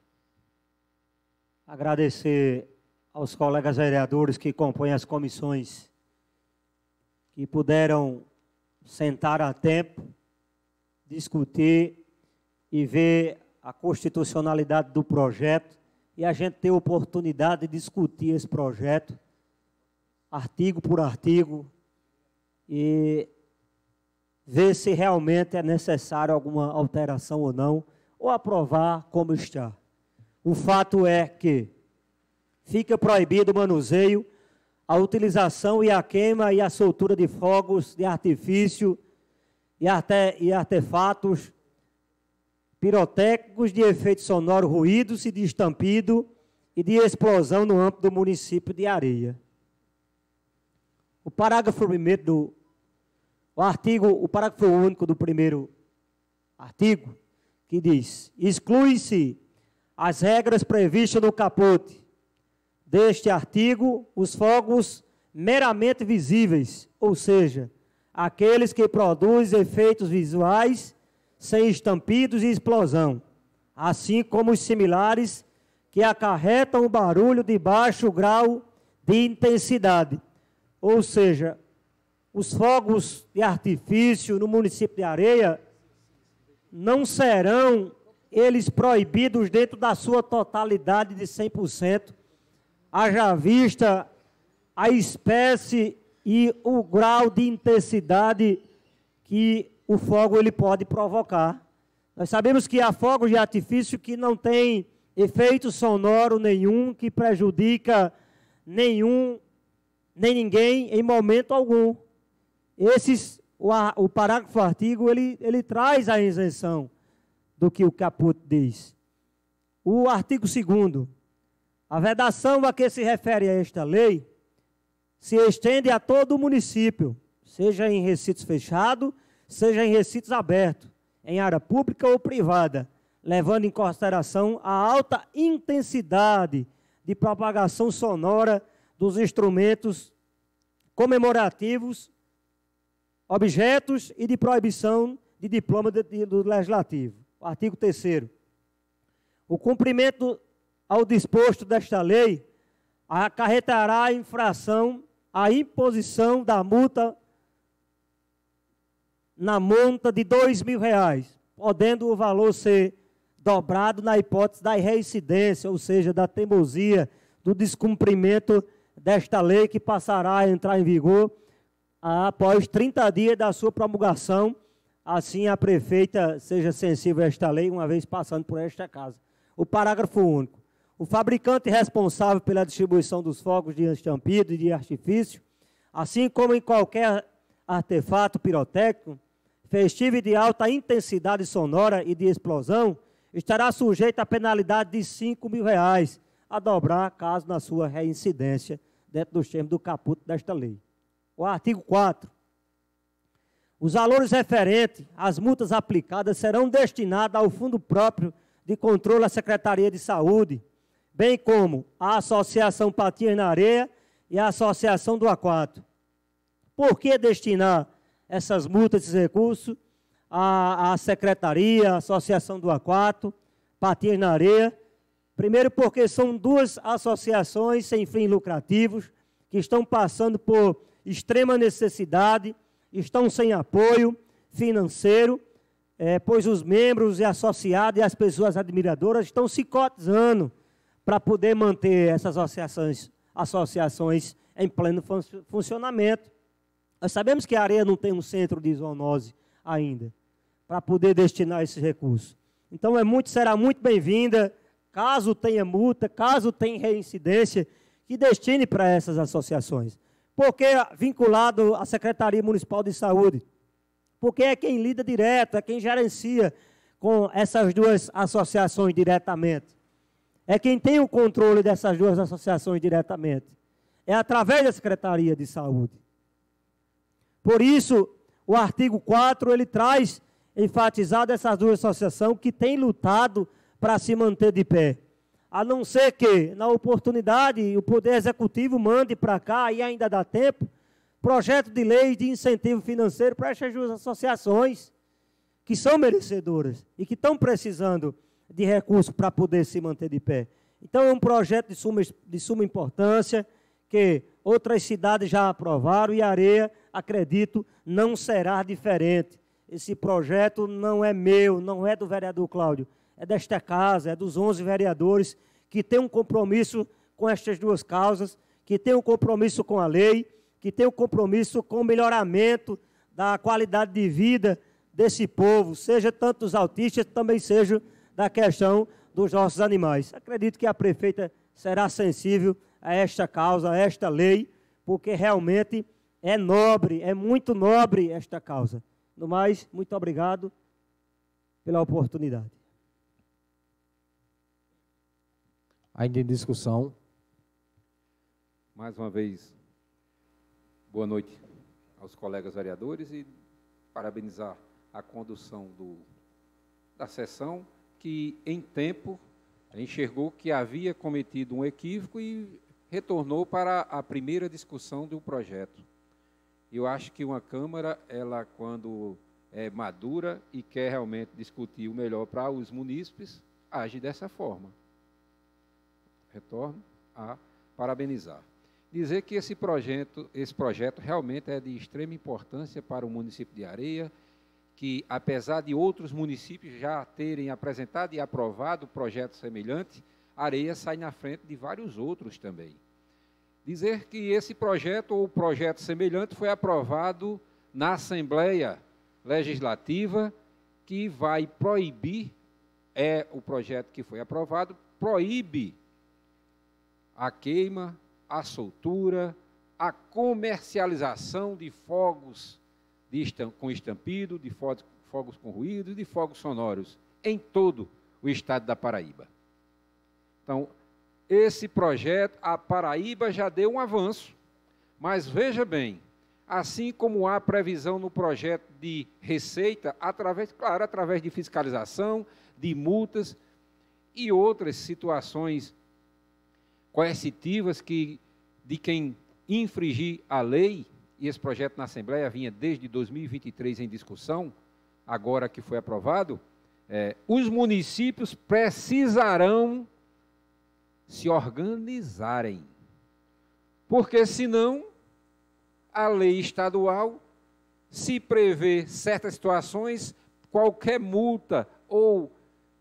agradecer aos colegas vereadores que compõem as comissões que puderam sentar a tempo, discutir e ver a constitucionalidade do projeto e a gente ter a oportunidade de discutir esse projeto, artigo por artigo, e ver se realmente é necessário alguma alteração ou não, ou aprovar como está. O fato é que fica proibido o manuseio, a utilização e a queima e a soltura de fogos de artifício e artefatos pirotécnicos de efeito sonoro, ruídos e de estampido e de explosão no âmbito do município de Areia. O parágrafo primeiro o parágrafo único do primeiro artigo, que diz: exclui-se as regras previstas no caput deste artigo os fogos meramente visíveis, ou seja, aqueles que produzem efeitos visuais sem estampidos e explosão, assim como os similares que acarretam o barulho de baixo grau de intensidade. Ou seja, os fogos de artifício no município de Areia não serão eles proibidos dentro da sua totalidade de 100%, haja vista a espécie e o grau de intensidade que o fogo ele pode provocar. Nós sabemos que há fogos de artifício que não têm efeito sonoro nenhum, que prejudica nem ninguém em momento algum. O parágrafo artigo, ele traz a isenção do que o caput diz. O artigo 2º, a vedação a que se refere a esta lei se estende a todo o município, seja em recintos fechados, seja em recintos abertos, em área pública ou privada, levando em consideração a alta intensidade de propagação sonora dos instrumentos comemorativos, objetos e de proibição de diploma do Legislativo. Artigo 3º. O cumprimento ao disposto desta lei acarretará a infração à imposição da multa na monta de R$2.000, podendo o valor ser dobrado na hipótese da reincidência, ou seja, da teimosia, do descumprimento desta lei que passará a entrar em vigor após 30 dias da sua promulgação, assim a prefeita seja sensível a esta lei, uma vez passando por esta casa. O parágrafo único. O fabricante responsável pela distribuição dos fogos de estampido e de artifício, assim como em qualquer artefato pirotécnico, festivo e de alta intensidade sonora e de explosão, estará sujeito à penalidade de R$5.000, a dobrar caso na sua reincidência, dentro dos termos do caput desta lei. O artigo 4. Os valores referentes às multas aplicadas serão destinados ao fundo próprio de controle da Secretaria de Saúde, bem como à Associação Patinhas na Areia e à Associação do Aquato. Por que destinar essas multas, esses recursos, à Secretaria, à Associação do Aquato, Patinhas na Areia? Primeiro, porque são duas associações sem fins lucrativos que estão passando por extrema necessidade, estão sem apoio financeiro, pois os membros e associados e as pessoas admiradoras estão se cotizando para poder manter essas associações em pleno funcionamento. Nós sabemos que a Areia não tem um centro de zoonose ainda, para poder destinar esses recursos. Então, será muito bem-vinda, caso tenha multa, caso tenha reincidência, que destine para essas associações. Porque vinculado à Secretaria Municipal de Saúde, porque é quem lida direto, é quem gerencia com essas duas associações diretamente. É quem tem o controle dessas duas associações diretamente. É através da Secretaria de Saúde. Por isso, o artigo 4, ele traz enfatizado essas duas associações que têm lutado para se manter de pé. A não ser que, na oportunidade, o Poder Executivo mande para cá, e ainda dá tempo, projeto de lei de incentivo financeiro para essas duas associações, que são merecedoras e que estão precisando de recursos para poder se manter de pé. Então, é um projeto de suma importância, que outras cidades já aprovaram, e Areia, acredito, não será diferente. Esse projeto não é meu, não é do vereador Cláudio, é desta casa, é dos 11 vereadores que têm um compromisso com estas duas causas, que têm um compromisso com a lei, que têm um compromisso com o melhoramento da qualidade de vida desse povo, seja tanto dos autistas, também seja da questão dos nossos animais. Acredito que a prefeita será sensível a esta causa, a esta lei, porque realmente é nobre, é muito nobre esta causa. No mais, muito obrigado pela oportunidade. Ainda em discussão. Mais uma vez, boa noite aos colegas vereadores e parabenizar a condução da sessão, que em tempo enxergou que havia cometido um equívoco e retornou para a primeira discussão do projeto. Eu acho que uma Câmara, ela quando é madura e quer realmente discutir o melhor para os munícipes, age dessa forma. Retorno a parabenizar. Dizer que esse projeto realmente é de extrema importância para o município de Areia, que, apesar de outros municípios já terem apresentado e aprovado projetos semelhantes, Areia sai na frente de vários outros também. Dizer que esse projeto ou projeto semelhante foi aprovado na Assembleia Legislativa, que vai proibir, o projeto que foi aprovado, proíbe a queima, a soltura, a comercialização de fogos com estampido, de fogos com ruído, de fogos sonoros, em todo o estado da Paraíba. Então, esse projeto, a Paraíba já deu um avanço, mas veja bem, assim como há previsão no projeto de receita, através de fiscalização, de multas e outras situações coercitivas de quem infringir a lei, e esse projeto na Assembleia vinha desde 2023 em discussão, agora que foi aprovado, os municípios precisarão se organizarem, porque senão a lei estadual, se prevê certas situações, qualquer multa ou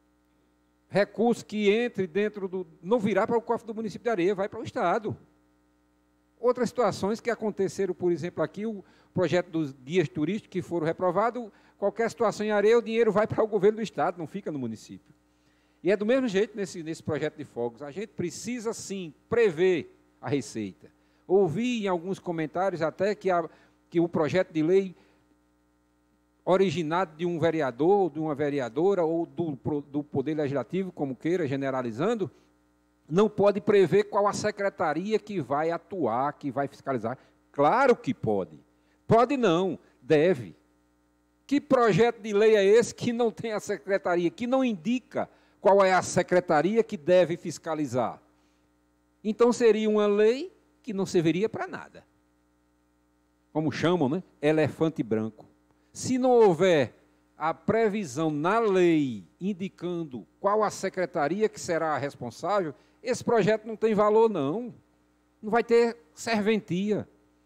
recurso que entre dentro não virá para o cofre do município de Areia, vai para o Estado. Outras situações que aconteceram, por exemplo, aqui, o projeto dos guias turísticos que foram reprovados, qualquer situação em Areia, o dinheiro vai para o governo do Estado, não fica no município. E é do mesmo jeito nesse projeto de fogos. A gente precisa, sim, prever a receita. Ouvi em alguns comentários até que o projeto de lei originado de um vereador, de uma vereadora, ou do Poder Legislativo, como queira, generalizando, não pode prever qual a secretaria que vai atuar, que vai fiscalizar. Claro que pode. Pode não, deve. Que projeto de lei é esse que não tem a secretaria, que não indica qual é a secretaria que deve fiscalizar? Então, seria uma lei que não serviria para nada. Como chamam, né? Elefante branco. Se não houver a previsão na lei indicando qual a secretaria que será a responsável, esse projeto não tem valor, não. Não vai ter serventia.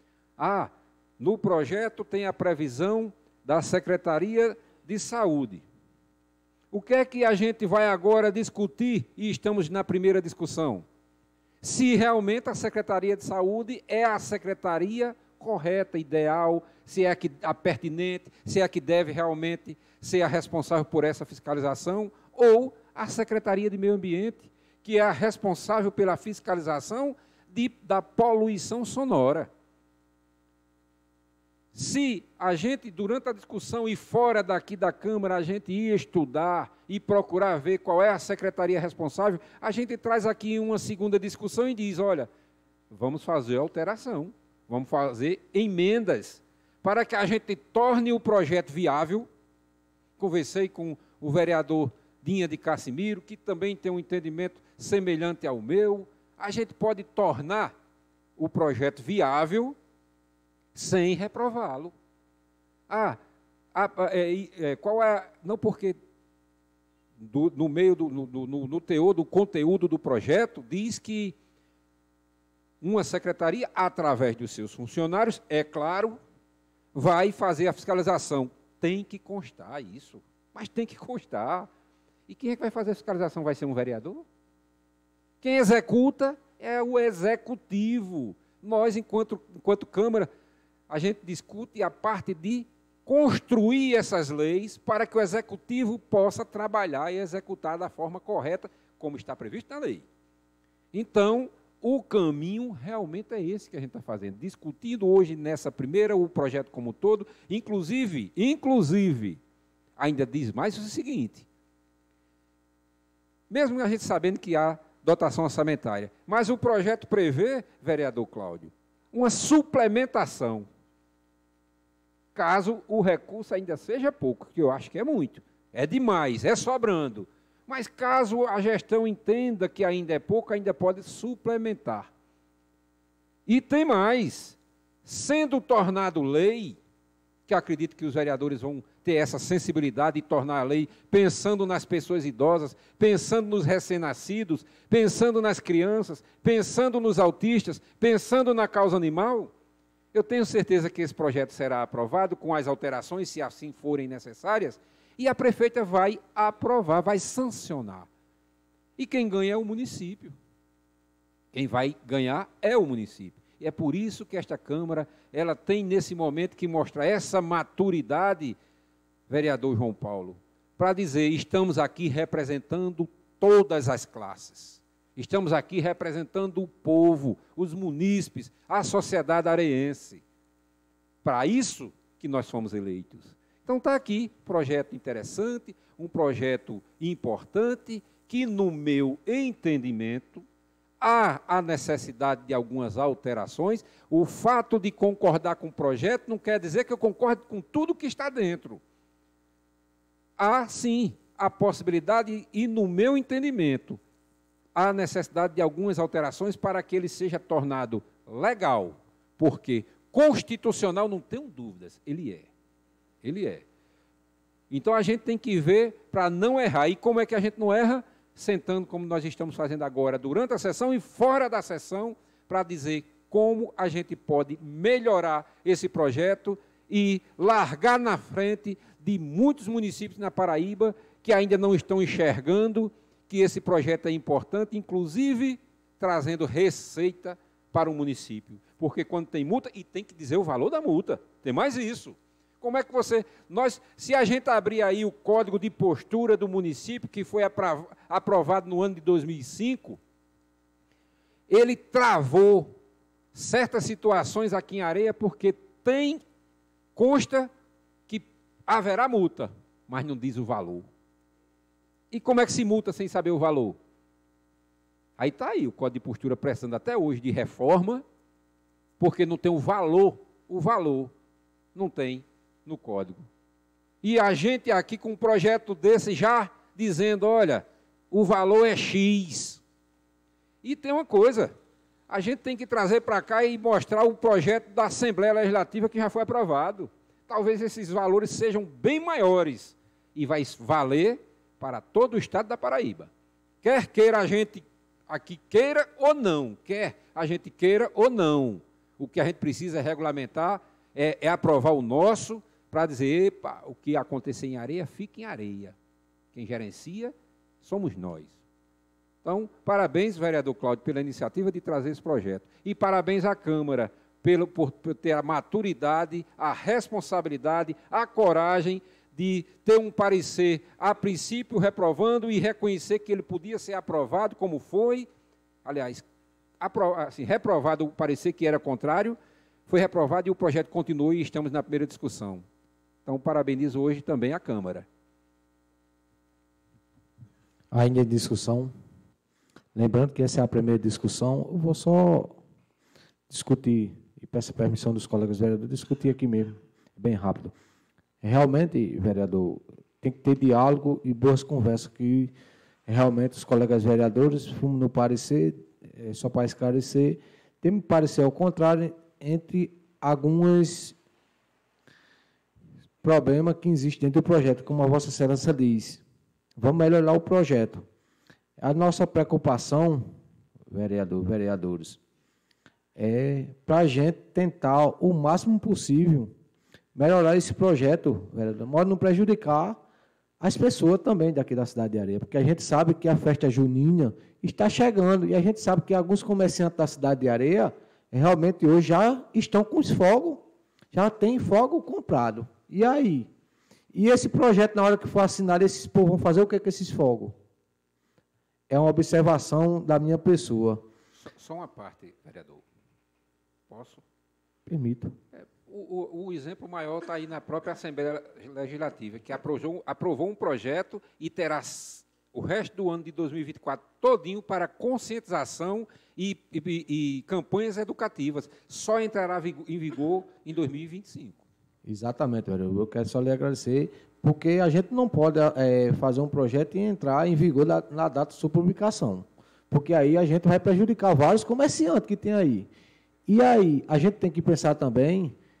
No projeto tem a previsão da Secretaria de Saúde. O que é que a gente vai agora discutir, e estamos na primeira discussão? Se realmente a Secretaria de Saúde é a secretaria correta, ideal, se é a pertinente, se é a que deve realmente ser a responsável por essa fiscalização, ou a Secretaria de Meio Ambiente, que é a responsável pela fiscalização da poluição sonora. Se a gente, durante a discussão e fora daqui da Câmara, a gente ia estudar e procurar ver qual é a secretaria responsável, a gente traz aqui uma segunda discussão e diz, olha, vamos fazer alteração, vamos fazer emendas, para que a gente torne o projeto viável. Conversei com o vereador Dinha de Cassimiro, que também tem um entendimento semelhante ao meu. A gente pode tornar o projeto viável sem reprová-lo. Qual é? Não, porque no teor do conteúdo do projeto, diz que uma secretaria, através dos seus funcionários, é claro, vai fazer a fiscalização. Tem que constar isso, mas tem que constar. E quem é que vai fazer a fiscalização? Vai ser um vereador? Quem executa é o executivo. Nós, enquanto Câmara, a gente discute a parte de construir essas leis para que o executivo possa trabalhar e executar da forma correta, como está previsto na lei. Então, o caminho realmente é esse que a gente está fazendo, discutindo hoje nessa primeira o projeto como um todo, inclusive, ainda diz mais o seguinte, mesmo a gente sabendo que há dotação orçamentária, mas o projeto prevê, vereador Cláudio, uma suplementação, caso o recurso ainda seja pouco, que eu acho que é muito, é demais, é sobrando. Mas caso a gestão entenda que ainda é pouco, ainda pode suplementar. E tem mais, sendo tornado lei, que eu acredito que os vereadores vão ter essa sensibilidade de tornar a lei pensando nas pessoas idosas, pensando nos recém-nascidos, pensando nas crianças, pensando nos autistas, pensando na causa animal. Eu tenho certeza que esse projeto será aprovado com as alterações, se assim forem necessárias, e a prefeita vai aprovar, vai sancionar. E quem ganha é o município. Quem vai ganhar é o município. E é por isso que esta Câmara, ela tem nesse momento que mostrar essa maturidade, vereador João Paulo, para dizer, estamos aqui representando todas as classes. Estamos aqui representando o povo, os munícipes, a sociedade areense. Para isso que nós fomos eleitos. Então está aqui, projeto interessante, um projeto importante, que no meu entendimento, há a necessidade de algumas alterações. O fato de concordar com o projeto não quer dizer que eu concordo com tudo que está dentro. Há, sim, a possibilidade, e no meu entendimento, há necessidade de algumas alterações para que ele seja tornado legal, porque constitucional, não tenho dúvidas, ele é. Ele é. Então, a gente tem que ver para não errar. E como é que a gente não erra? Sentando, como nós estamos fazendo agora, durante a sessão e fora da sessão, para dizer como a gente pode melhorar esse projeto e largar na frente de muitos municípios na Paraíba que ainda não estão enxergando que esse projeto é importante, inclusive trazendo receita para o município. Porque quando tem multa, e tem que dizer o valor da multa, tem mais isso. Como é que se a gente abrir aí o Código de Postura do município, que foi aprovado no ano de 2005, ele travou certas situações aqui em Areia, porque consta que haverá multa, mas não diz o valor. E como é que se multa sem saber o valor? Aí está aí o Código de Postura precisando até hoje de reforma, porque não tem o valor não tem no Código. E a gente aqui com um projeto desse já dizendo, olha, o valor é X. E tem uma coisa, a gente tem que trazer para cá e mostrar o projeto da Assembleia Legislativa que já foi aprovado. Talvez esses valores sejam bem maiores e vai valer para todo o estado da Paraíba. Quer queira a gente aqui queira ou não, quer a gente queira ou não. O que a gente precisa é regulamentar, é aprovar o nosso, para dizer, epa, o que acontecer em Areia, fica em Areia. Quem gerencia somos nós. Então, parabéns, vereador Cláudio, pela iniciativa de trazer esse projeto. E parabéns à Câmara por ter a maturidade, a responsabilidade, a coragem de ter um parecer, a princípio, reprovando e reconhecer que ele podia ser aprovado, como foi. Aliás, reprovado o parecer que era contrário, foi reprovado e o projeto continuou e estamos na primeira discussão. Então, parabenizo hoje também a Câmara. Ainda em discussão, lembrando que essa é a primeira discussão, eu vou só discutir, e peço a permissão dos colegas vereadores, discutir aqui mesmo, bem rápido. Realmente, vereador, tem que ter diálogo e boas conversas, que realmente os colegas vereadores, no parecer, só para esclarecer, tem me parecer ao contrário, entre alguns problemas que existem dentro do projeto, como a Vossa Excelência diz. Vamos melhorar o projeto. A nossa preocupação, vereadores, é para a gente tentar o máximo possível melhorar esse projeto, vereador, de modo a não prejudicar as pessoas também daqui da cidade de Areia, porque a gente sabe que a festa junina está chegando, e a gente sabe que alguns comerciantes da cidade de Areia realmente hoje já estão com os fogos, já tem fogo comprado. E aí? E esse projeto, na hora que for assinado, esses povos vão fazer o que com esses fogos? É uma observação da minha pessoa. Só uma parte, vereador. Posso? Permito. O exemplo maior está aí na própria Assembleia Legislativa, que aprovou um projeto e terá o resto do ano de 2024 todinho para conscientização e campanhas educativas. Só entrará em vigor em 2025. Exatamente, vereador. Eu quero só lhe agradecer, porque a gente não pode fazer um projeto e entrar em vigor na data de sua publicação, porque aí a gente vai prejudicar vários comerciantes que tem aí. E aí, a gente tem que pensar também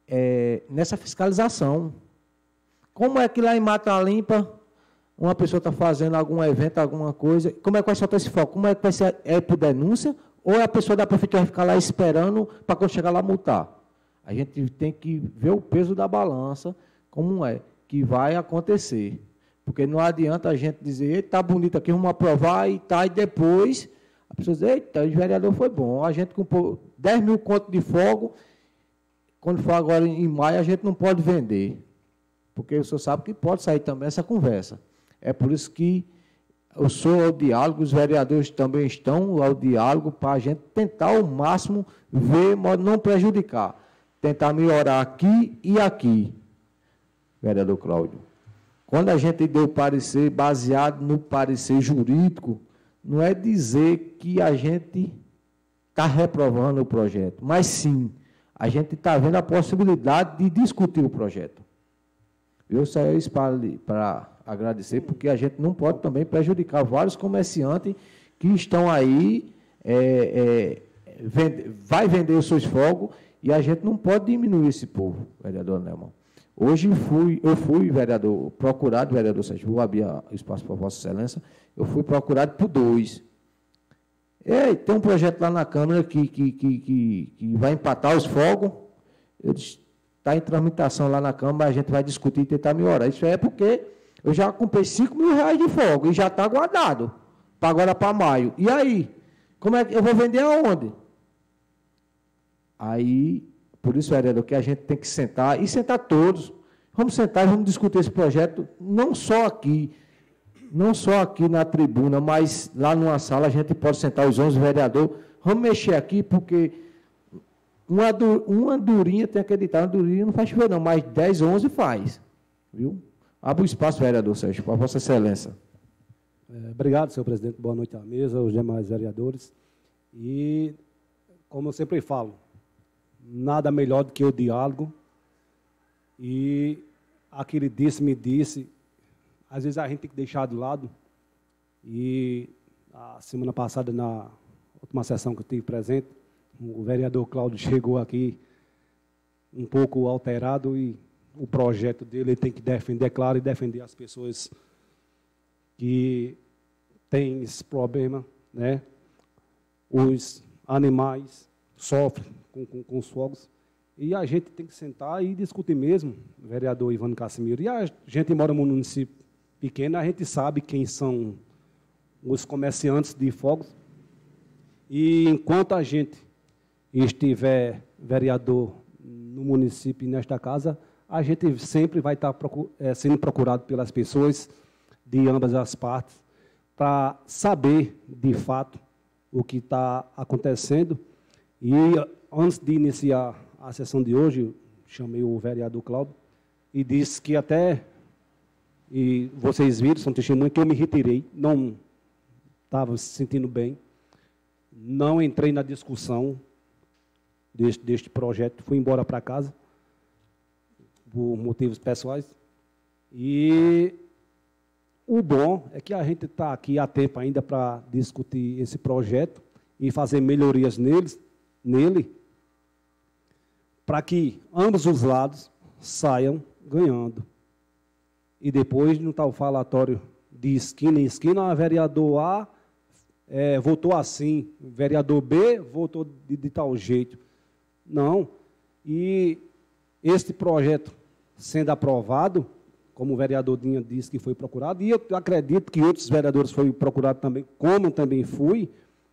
nessa fiscalização. Como é que lá em Mata Limpa uma pessoa está fazendo algum evento, alguma coisa, como é que vai soltar esse foco? Como é que vai ser? É por denúncia ou a pessoa da prefeitura vai ficar lá esperando para quando chegar lá multar? A gente tem que ver o peso da balança, como é que vai acontecer. Porque não adianta a gente dizer, está bonito aqui, vamos aprovar e tá, e depois a pessoa diz, eita, o vereador foi bom, a gente comprou 10 mil contos de fogo, quando for agora em maio, a gente não pode vender. Porque o senhor sabe que pode sair também essa conversa. É por isso que eu sou ao diálogo, os vereadores também estão ao diálogo, para a gente tentar ao máximo ver, mas não prejudicar. Tentar melhorar aqui e aqui, vereador Cláudio. Quando a gente deu parecer baseado no parecer jurídico, não é dizer que a gente está reprovando o projeto, mas sim, a gente está vendo a possibilidade de discutir o projeto. Eu saí para agradecer, porque a gente não pode também prejudicar vários comerciantes que estão aí, vai vender os seus fogos, e a gente não pode diminuir esse povo, vereador Nelman. Hoje eu fui, vereador, procurado, vereador Sérgio, vou abrir o espaço para Vossa Excelência, eu fui procurado por 2. Tem um projeto lá na Câmara que vai empatar os fogos, eu disse, está em tramitação lá na Câmara, a gente vai discutir e tentar melhorar. Isso é porque eu já comprei R$5.000 de fogo e já está guardado, para agora para maio. E aí? Como é que eu vou vender aonde? Aí, por isso, vereador, que a gente tem que sentar, e sentar todos. Vamos sentar e vamos discutir esse projeto, não só aqui na tribuna, mas lá numa sala a gente pode sentar os 11 vereadores. Vamos mexer aqui, porque uma durinha, tem que acreditar, uma durinha não faz chover não, mas 10, 11 faz. Viu? Abre o espaço, vereador Sérgio, para Vossa Excelência. Obrigado, senhor presidente. Boa noite à mesa, aos demais vereadores. E, como eu sempre falo, nada melhor do que o diálogo. E aquele me disse, às vezes a gente tem que deixar de lado. E a semana passada, na última sessão que eu tive presente, o vereador Cláudio chegou aqui um pouco alterado e o projeto dele ele tem que defender, claro, e defender as pessoas que têm esse problema, né? Os animais sofrem com os fogos. E a gente tem que sentar e discutir mesmo, vereador Ivan Cassimiro. E a gente mora num município pequeno, a gente sabe quem são os comerciantes de fogos. E enquanto a gente estiver vereador no município e nesta casa, a gente sempre vai estar sendo procurado pelas pessoas de ambas as partes para saber, de fato, o que está acontecendo. E antes de iniciar a sessão de hoje, chamei o vereador Cláudio e disse que até, e vocês viram, são testemunhas, que eu me retirei, não estava se sentindo bem, não entrei na discussão deste projeto, fui embora para casa, por motivos pessoais. E o bom é que a gente está aqui há tempo ainda para discutir esse projeto e fazer melhorias nele, para que ambos os lados saiam ganhando. E depois, no tal falatório de esquina em esquina, o vereador A votou assim, o vereador B votou de tal jeito. Não. E este projeto sendo aprovado, como o vereador Dinha disse que foi procurado, e eu acredito que outros vereadores foram procurados também, como também fui,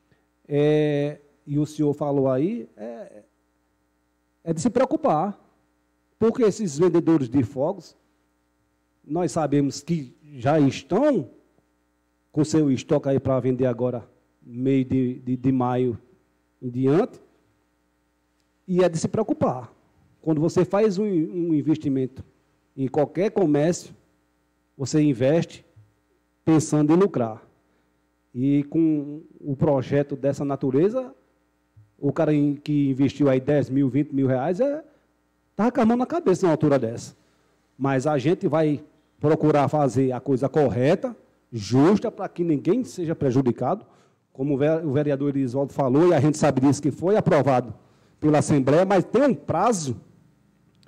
e o senhor falou aí, é de se preocupar, porque esses vendedores de fogos, nós sabemos que já estão com seu estoque aí para vender agora, meio de maio em diante, e é de se preocupar. Quando você faz um investimento em qualquer comércio, você investe pensando em lucrar. E com o projeto dessa natureza, o cara que investiu aí 10 mil, 20 mil reais, estava com a mão na cabeça numa altura dessa. Mas a gente vai procurar fazer a coisa correta, justa, para que ninguém seja prejudicado, como o vereador Elisvaldo falou, e a gente sabe disso, que foi aprovado pela Assembleia, mas tem um prazo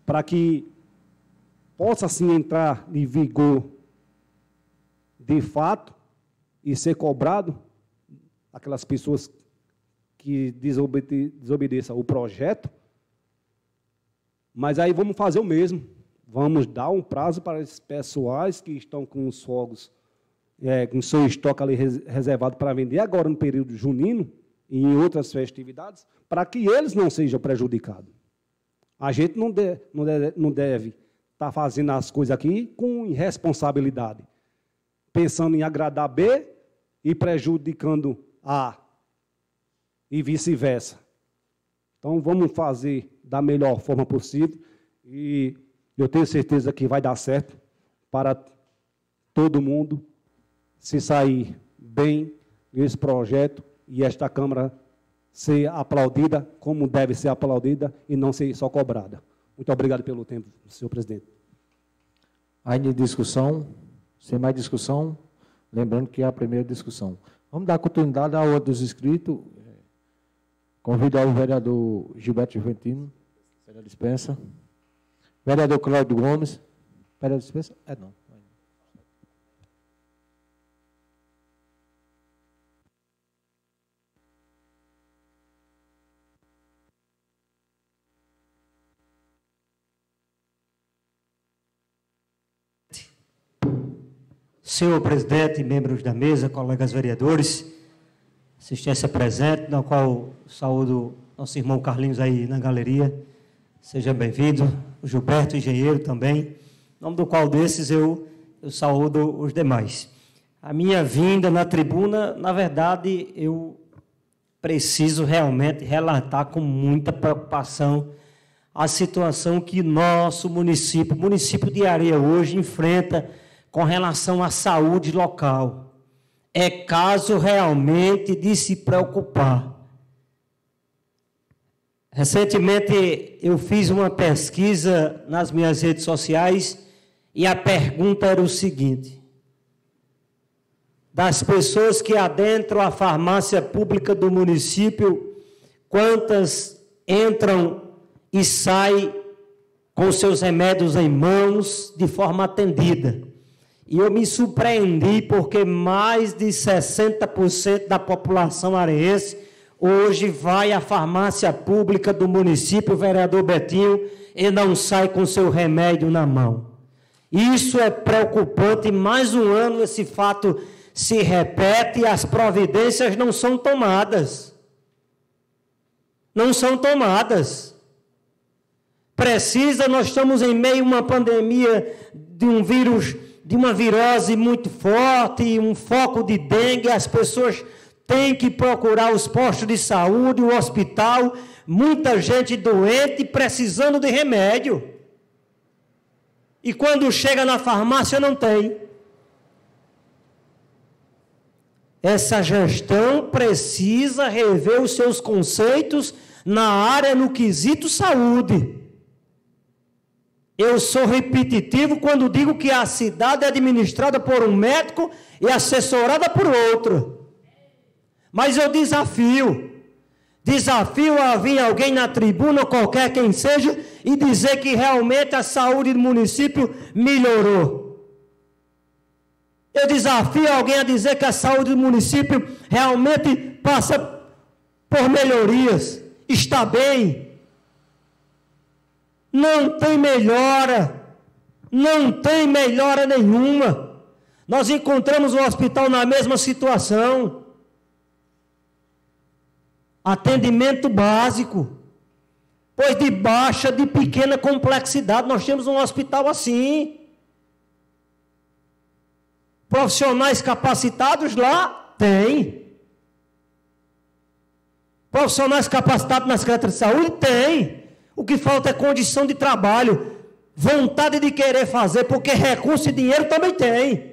para que possa, sim, entrar em vigor de fato e ser cobrado aquelas pessoas que desobedeçam o projeto. Mas aí vamos fazer o mesmo. Vamos dar um prazo para esses pessoais que estão com os fogos, com o seu estoque ali reservado para vender agora no período junino e em outras festividades, para que eles não sejam prejudicados. A gente não deve estar fazendo as coisas aqui com irresponsabilidade, pensando em agradar B e prejudicando A, e vice-versa. Então, vamos fazer da melhor forma possível e eu tenho certeza que vai dar certo para todo mundo se sair bem nesse projeto e esta Câmara ser aplaudida como deve ser aplaudida e não ser só cobrada. Muito obrigado pelo tempo, senhor presidente. Ainda em discussão, sem mais discussão, lembrando que é a primeira discussão. Vamos dar continuidade à ordem dos inscritos. Convido o vereador Gilberto Juventino, pela dispensa. Vereador Cláudio Gomes, pela dispensa? Não. Senhor presidente, membros da mesa, colegas vereadores, assistência presente, na qual saúdo nosso irmão Carlinhos aí na galeria, seja bem-vindo, o Gilberto, engenheiro também, em nome do qual desses eu saúdo os demais. A minha vinda na tribuna, na verdade, eu preciso realmente relatar com muita preocupação a situação que nosso município, o município de Areia hoje, enfrenta com relação à saúde local. É caso realmente de se preocupar. Recentemente, eu fiz uma pesquisa nas minhas redes sociais e a pergunta era o seguinte: das pessoas que adentram a farmácia pública do município, quantas entram e saem com seus remédios em mãos de forma atendida? E eu me surpreendi porque mais de 60% da população areense hoje vai à farmácia pública do município, vereador Betinho, e não sai com seu remédio na mão. Isso é preocupante. Mais um ano esse fato se repete e as providências não são tomadas. Não são tomadas. Precisa, nós estamos em meio a uma pandemia de um vírus, de uma virose muito forte, um foco de dengue, as pessoas têm que procurar os postos de saúde, o hospital, muita gente doente precisando de remédio. E quando chega na farmácia não tem. Essa gestão precisa rever os seus conceitos na área, no quesito saúde. Eu sou repetitivo quando digo que a cidade é administrada por um médico e assessorada por outro. Mas eu desafio a vir alguém na tribuna, qualquer quem seja, e dizer que realmente a saúde do município melhorou. Eu desafio alguém a dizer que a saúde do município realmente passa por melhorias, está bem. Não tem melhora nenhuma. Nós encontramos o hospital na mesma situação. Atendimento básico, pois de baixa, de pequena complexidade, nós temos um hospital assim. Profissionais capacitados lá? Tem. Profissionais capacitados na Secretaria de Saúde? Tem. O que falta é condição de trabalho, vontade de querer fazer, porque recurso e dinheiro também tem.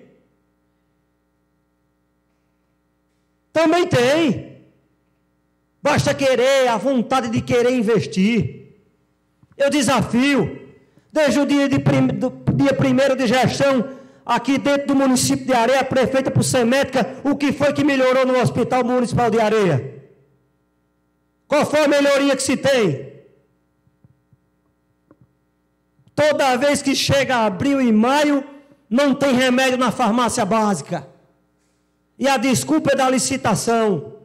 Também tem. Basta querer, a vontade de querer investir. Eu desafio, desde o dia 1º de gestão, aqui dentro do município de Areia, prefeita por ser médica, o que foi que melhorou no Hospital Municipal de Areia? Qual foi a melhoria que se tem? Toda vez que chega abril e maio, não tem remédio na farmácia básica. E a desculpa é da licitação.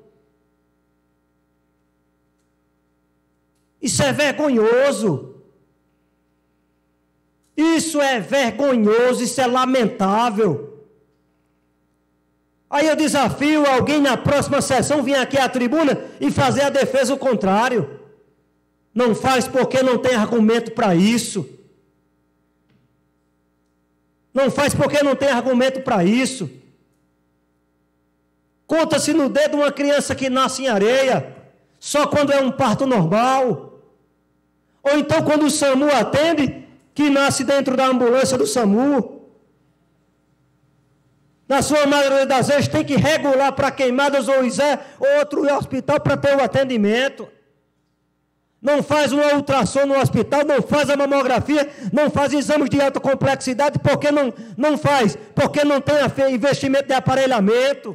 Isso é vergonhoso. Isso é vergonhoso, isso é lamentável. Aí eu desafio alguém na próxima sessão vir aqui à tribuna e fazer a defesa ao contrário. Não faz porque não tem argumento para isso. Não faz porque não tem argumento para isso. Conta-se no dedo uma criança que nasce em areia, só quando é um parto normal. Ou então quando o SAMU atende, que nasce dentro da ambulância do SAMU. Na sua maioria das vezes tem que regular para Queimadas ou Isé ou outro hospital para ter o atendimento. Não faz uma ultrassom no hospital, não faz a mamografia, não faz exames de alta complexidade, porque não faz, porque não tem investimento de aparelhamento.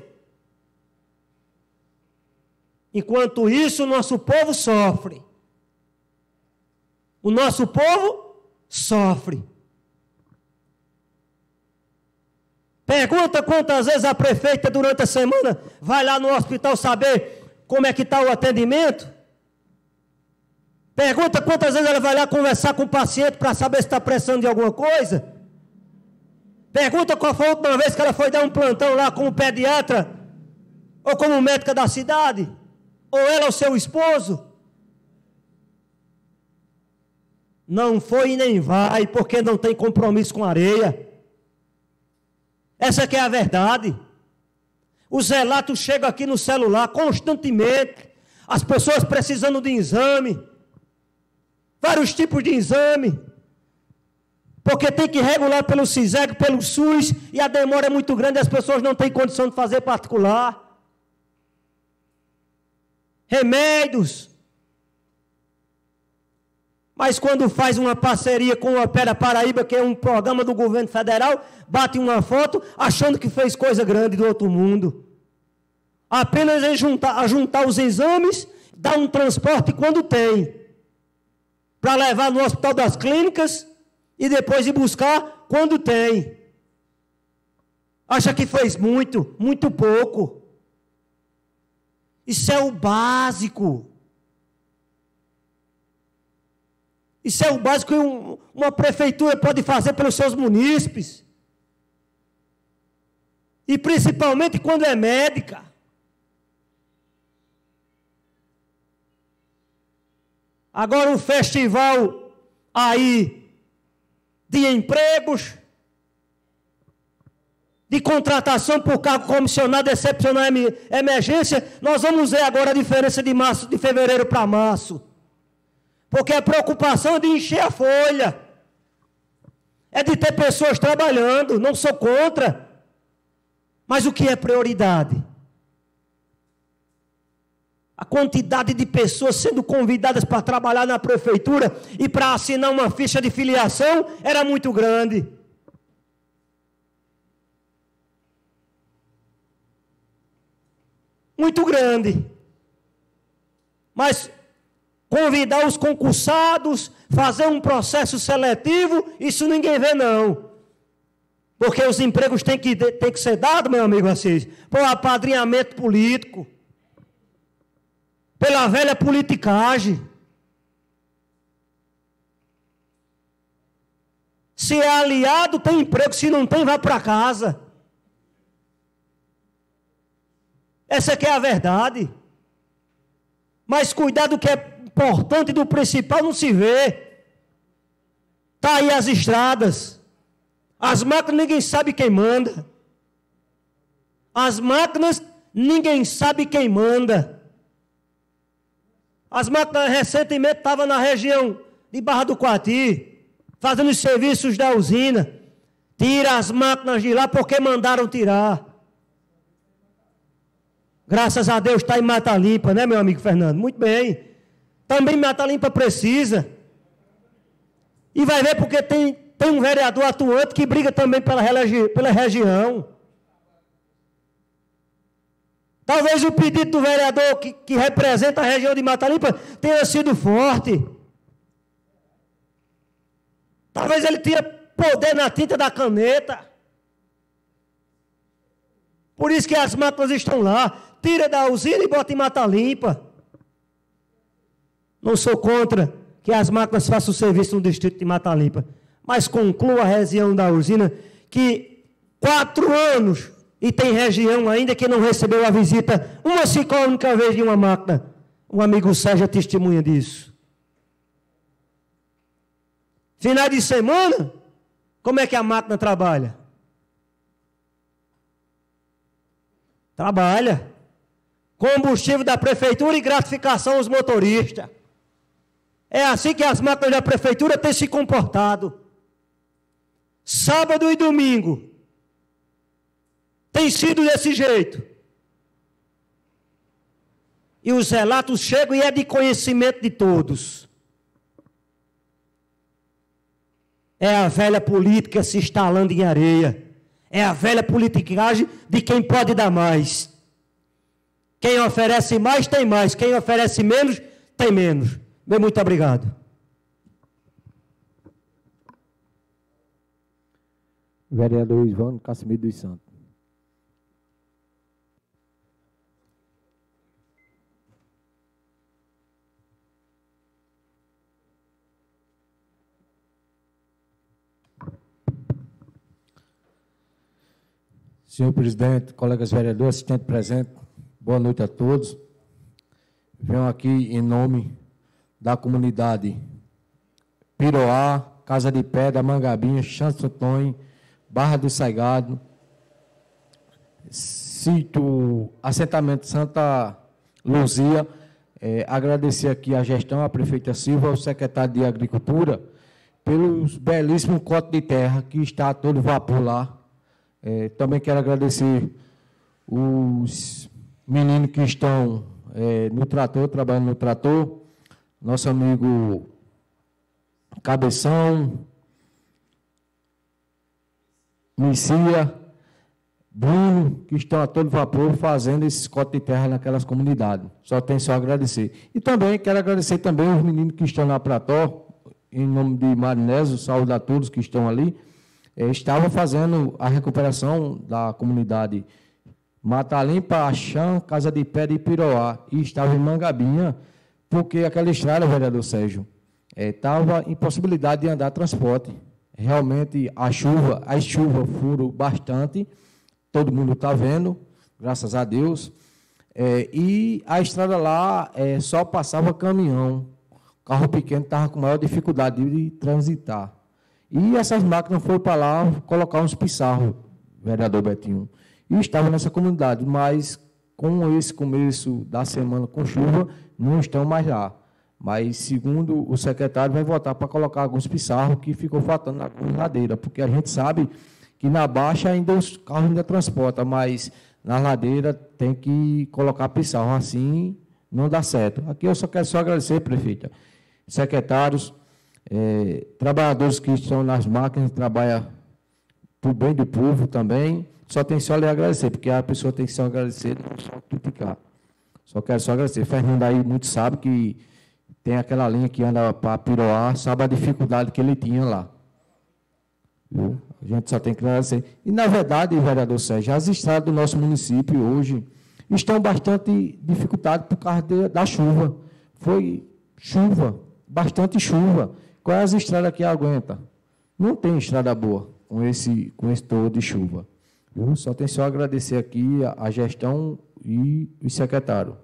Enquanto isso, o nosso povo sofre. O nosso povo sofre. Pergunta quantas vezes a prefeita durante a semana vai lá no hospital saber como é que está o atendimento. Pergunta quantas vezes ela vai lá conversar com o paciente para saber se está precisando de alguma coisa. Pergunta qual foi a última vez que ela foi dar um plantão lá como pediatra ou como médica da cidade. Ou ela ou seu esposo. Não foi e nem vai, porque não tem compromisso com a areia. Essa que é a verdade. Os relatos chegam aqui no celular constantemente. As pessoas precisando de exame. Vários tipos de exame. Porque tem que regular pelo CISEG, pelo SUS, e a demora é muito grande e as pessoas não têm condição de fazer particular. Remédios. Mas quando faz uma parceria com o Opera Paraíba, que é um programa do governo federal, bate uma foto achando que fez coisa grande do outro mundo. Apenas é juntar os exames, dar um transporte quando tem, para levar no Hospital das Clínicas e depois ir buscar quando tem. Acha que fez muito, muito pouco. Isso é o básico. Isso é o básico que uma prefeitura pode fazer pelos seus munícipes. E principalmente quando é médica. Agora um festival aí de empregos, de contratação por cargo comissionado excepcional emergência, nós vamos ver agora a diferença de fevereiro para março. Porque a preocupação é de encher a folha. É de ter pessoas trabalhando, não sou contra. Mas o que é prioridade? A quantidade de pessoas sendo convidadas para trabalhar na prefeitura e para assinar uma ficha de filiação era muito grande. Muito grande. Mas convidar os concursados, fazer um processo seletivo, isso ninguém vê não. Porque os empregos têm que ser dados, meu amigo Assis, por apadrinhamento político, pela velha politicagem. Se é aliado, tem emprego, se não tem, vai para casa. Essa que é a verdade. Mas cuidado que é importante, do principal não se vê. Está aí as estradas. As máquinas ninguém sabe quem manda. As máquinas ninguém sabe quem manda. As máquinas recentemente estavam na região de Barra do Coati, fazendo os serviços da usina. Tira as máquinas de lá porque mandaram tirar. Graças a Deus está em Mata Limpa, né, meu amigo Fernando? Muito bem. Também Mata Limpa precisa. E vai ver porque tem um vereador atuante que briga também pela região. Talvez o pedido do vereador que representa a região de Mata Limpa tenha sido forte. Talvez ele tinha poder na tinta da caneta. Por isso que as máquinas estão lá. Tira da usina e bota em Mata Limpa. Não sou contra que as máquinas façam o serviço no distrito de Mata Limpa. Mas conclua a região da usina que 4 anos e tem região ainda que não recebeu a visita uma sequer única vez de uma máquina. O amigo Sérgio é testemunha disso. Final de semana, como é que a máquina trabalha? Trabalha. Combustível da prefeitura e gratificação aos motoristas. É assim que as máquinas da prefeitura têm se comportado. Sábado e domingo. Tem sido desse jeito. E os relatos chegam e é de conhecimento de todos. É a velha política se instalando em areia. É a velha politicagem de quem pode dar mais. Quem oferece mais, tem mais. Quem oferece menos, tem menos. Bem, muito obrigado. Vereador Ivan Casimiro dos Santos. Senhor presidente, colegas vereadores, assistente presente, boa noite a todos. Venho aqui em nome da comunidade Piroá, Casa de Pedra, Mangabinha, Santo Antônio, Barra do Saigado, sítio assentamento Santa Luzia, agradecer aqui a gestão, a prefeita Silva, ao secretário de Agricultura, pelos belíssimos cotes de terra que está a todo vapor lá. Também quero agradecer os meninos que estão no trator, trabalhando no trator, nosso amigo Cabeção, Missia, Bruno, que estão a todo vapor fazendo esses cotes de terra naquelas comunidades. Só tenho a agradecer. E também quero agradecer também os meninos que estão na Plató, em nome de Marinésio, saúde a todos que estão ali. Estava fazendo a recuperação da comunidade Mata Limpa, Axã, Casa de Pedra e Piroá, e estava em Mangabinha, porque aquela estrada, vereador Sérgio, estava em possibilidade de andar transporte. Realmente, as chuvas foram bastante, todo mundo está vendo, graças a Deus, e a estrada lá só passava caminhão, o carro pequeno estava com maior dificuldade de transitar. E essas máquinas foram para lá colocar uns pissarros, vereador Betinho. E estava nessa comunidade, mas com esse começo da semana com chuva, não estão mais lá. Mas, segundo o secretário, vai voltar para colocar alguns pissarros que ficou faltando na ladeira, porque a gente sabe que na baixa ainda os carros ainda transportam, mas na ladeira tem que colocar pissarro, assim não dá certo. Aqui eu só quero agradecer, prefeita, secretários, trabalhadores que estão nas máquinas, trabalham por bem do povo também, só tem só lhe agradecer, porque a pessoa tem que só agradecer, não só criticar. Só quero agradecer. Fernando aí muito sabe que tem aquela linha que anda para Piroá, sabe a dificuldade que ele tinha lá. Viu? A gente só tem que agradecer. E, na verdade, vereador Sérgio, as estradas do nosso município hoje estão bastante dificultadas por causa da chuva. Foi chuva, bastante chuva. Qual é as estradas que aguenta? Não tem estrada boa com esse todo de chuva. Viu? Só tem só agradecer aqui a gestão e o secretário.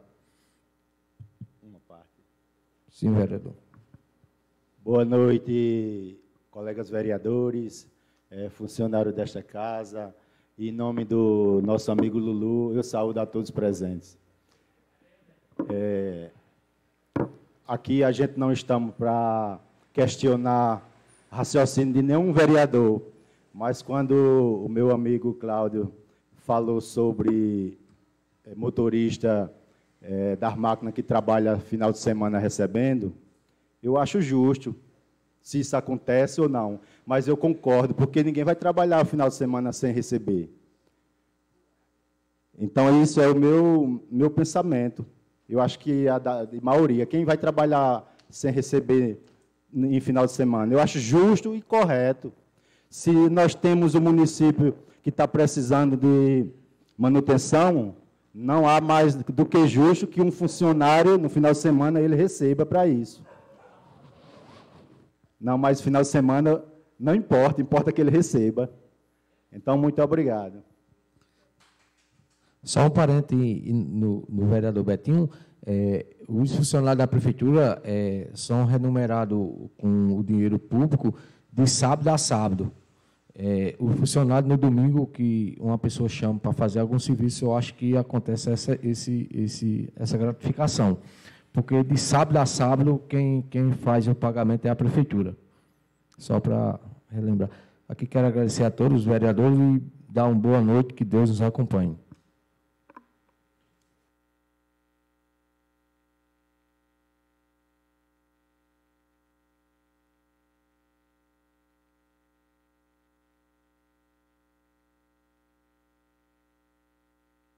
Uma parte. Sim, vereador. Boa noite, colegas vereadores, funcionários desta casa. Em nome do nosso amigo Lulu, eu saúdo a todos presentes. Aqui a gente não estamos para questionar raciocínio de nenhum vereador, mas quando o meu amigo Cláudio falou sobre motorista das máquinas que trabalha final de semana recebendo, eu acho justo, se isso acontece ou não, mas eu concordo, porque ninguém vai trabalhar final de semana sem receber. Então, isso é o meu pensamento. Eu acho que a maioria, quem vai trabalhar sem receber em final de semana. Eu acho justo e correto. Se nós temos um município que está precisando de manutenção, não há mais do que justo que um funcionário, no final de semana, ele receba para isso. Não, mas final de semana não importa, importa que ele receba. Então, muito obrigado. Só um parente no vereador Betinho, os funcionários da prefeitura são remunerados com o dinheiro público de sábado a sábado. O funcionário no domingo que uma pessoa chama para fazer algum serviço, eu acho que acontece essa gratificação. Porque de sábado a sábado, quem faz o pagamento é a prefeitura. Só para relembrar. Aqui quero agradecer a todos os vereadores e dar uma boa noite, que Deus nos acompanhe.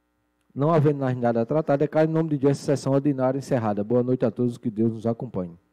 Não havendo mais nada a tratar, declaro em nome de Deus essa sessão ordinária encerrada. Boa noite a todos, que Deus nos acompanhe.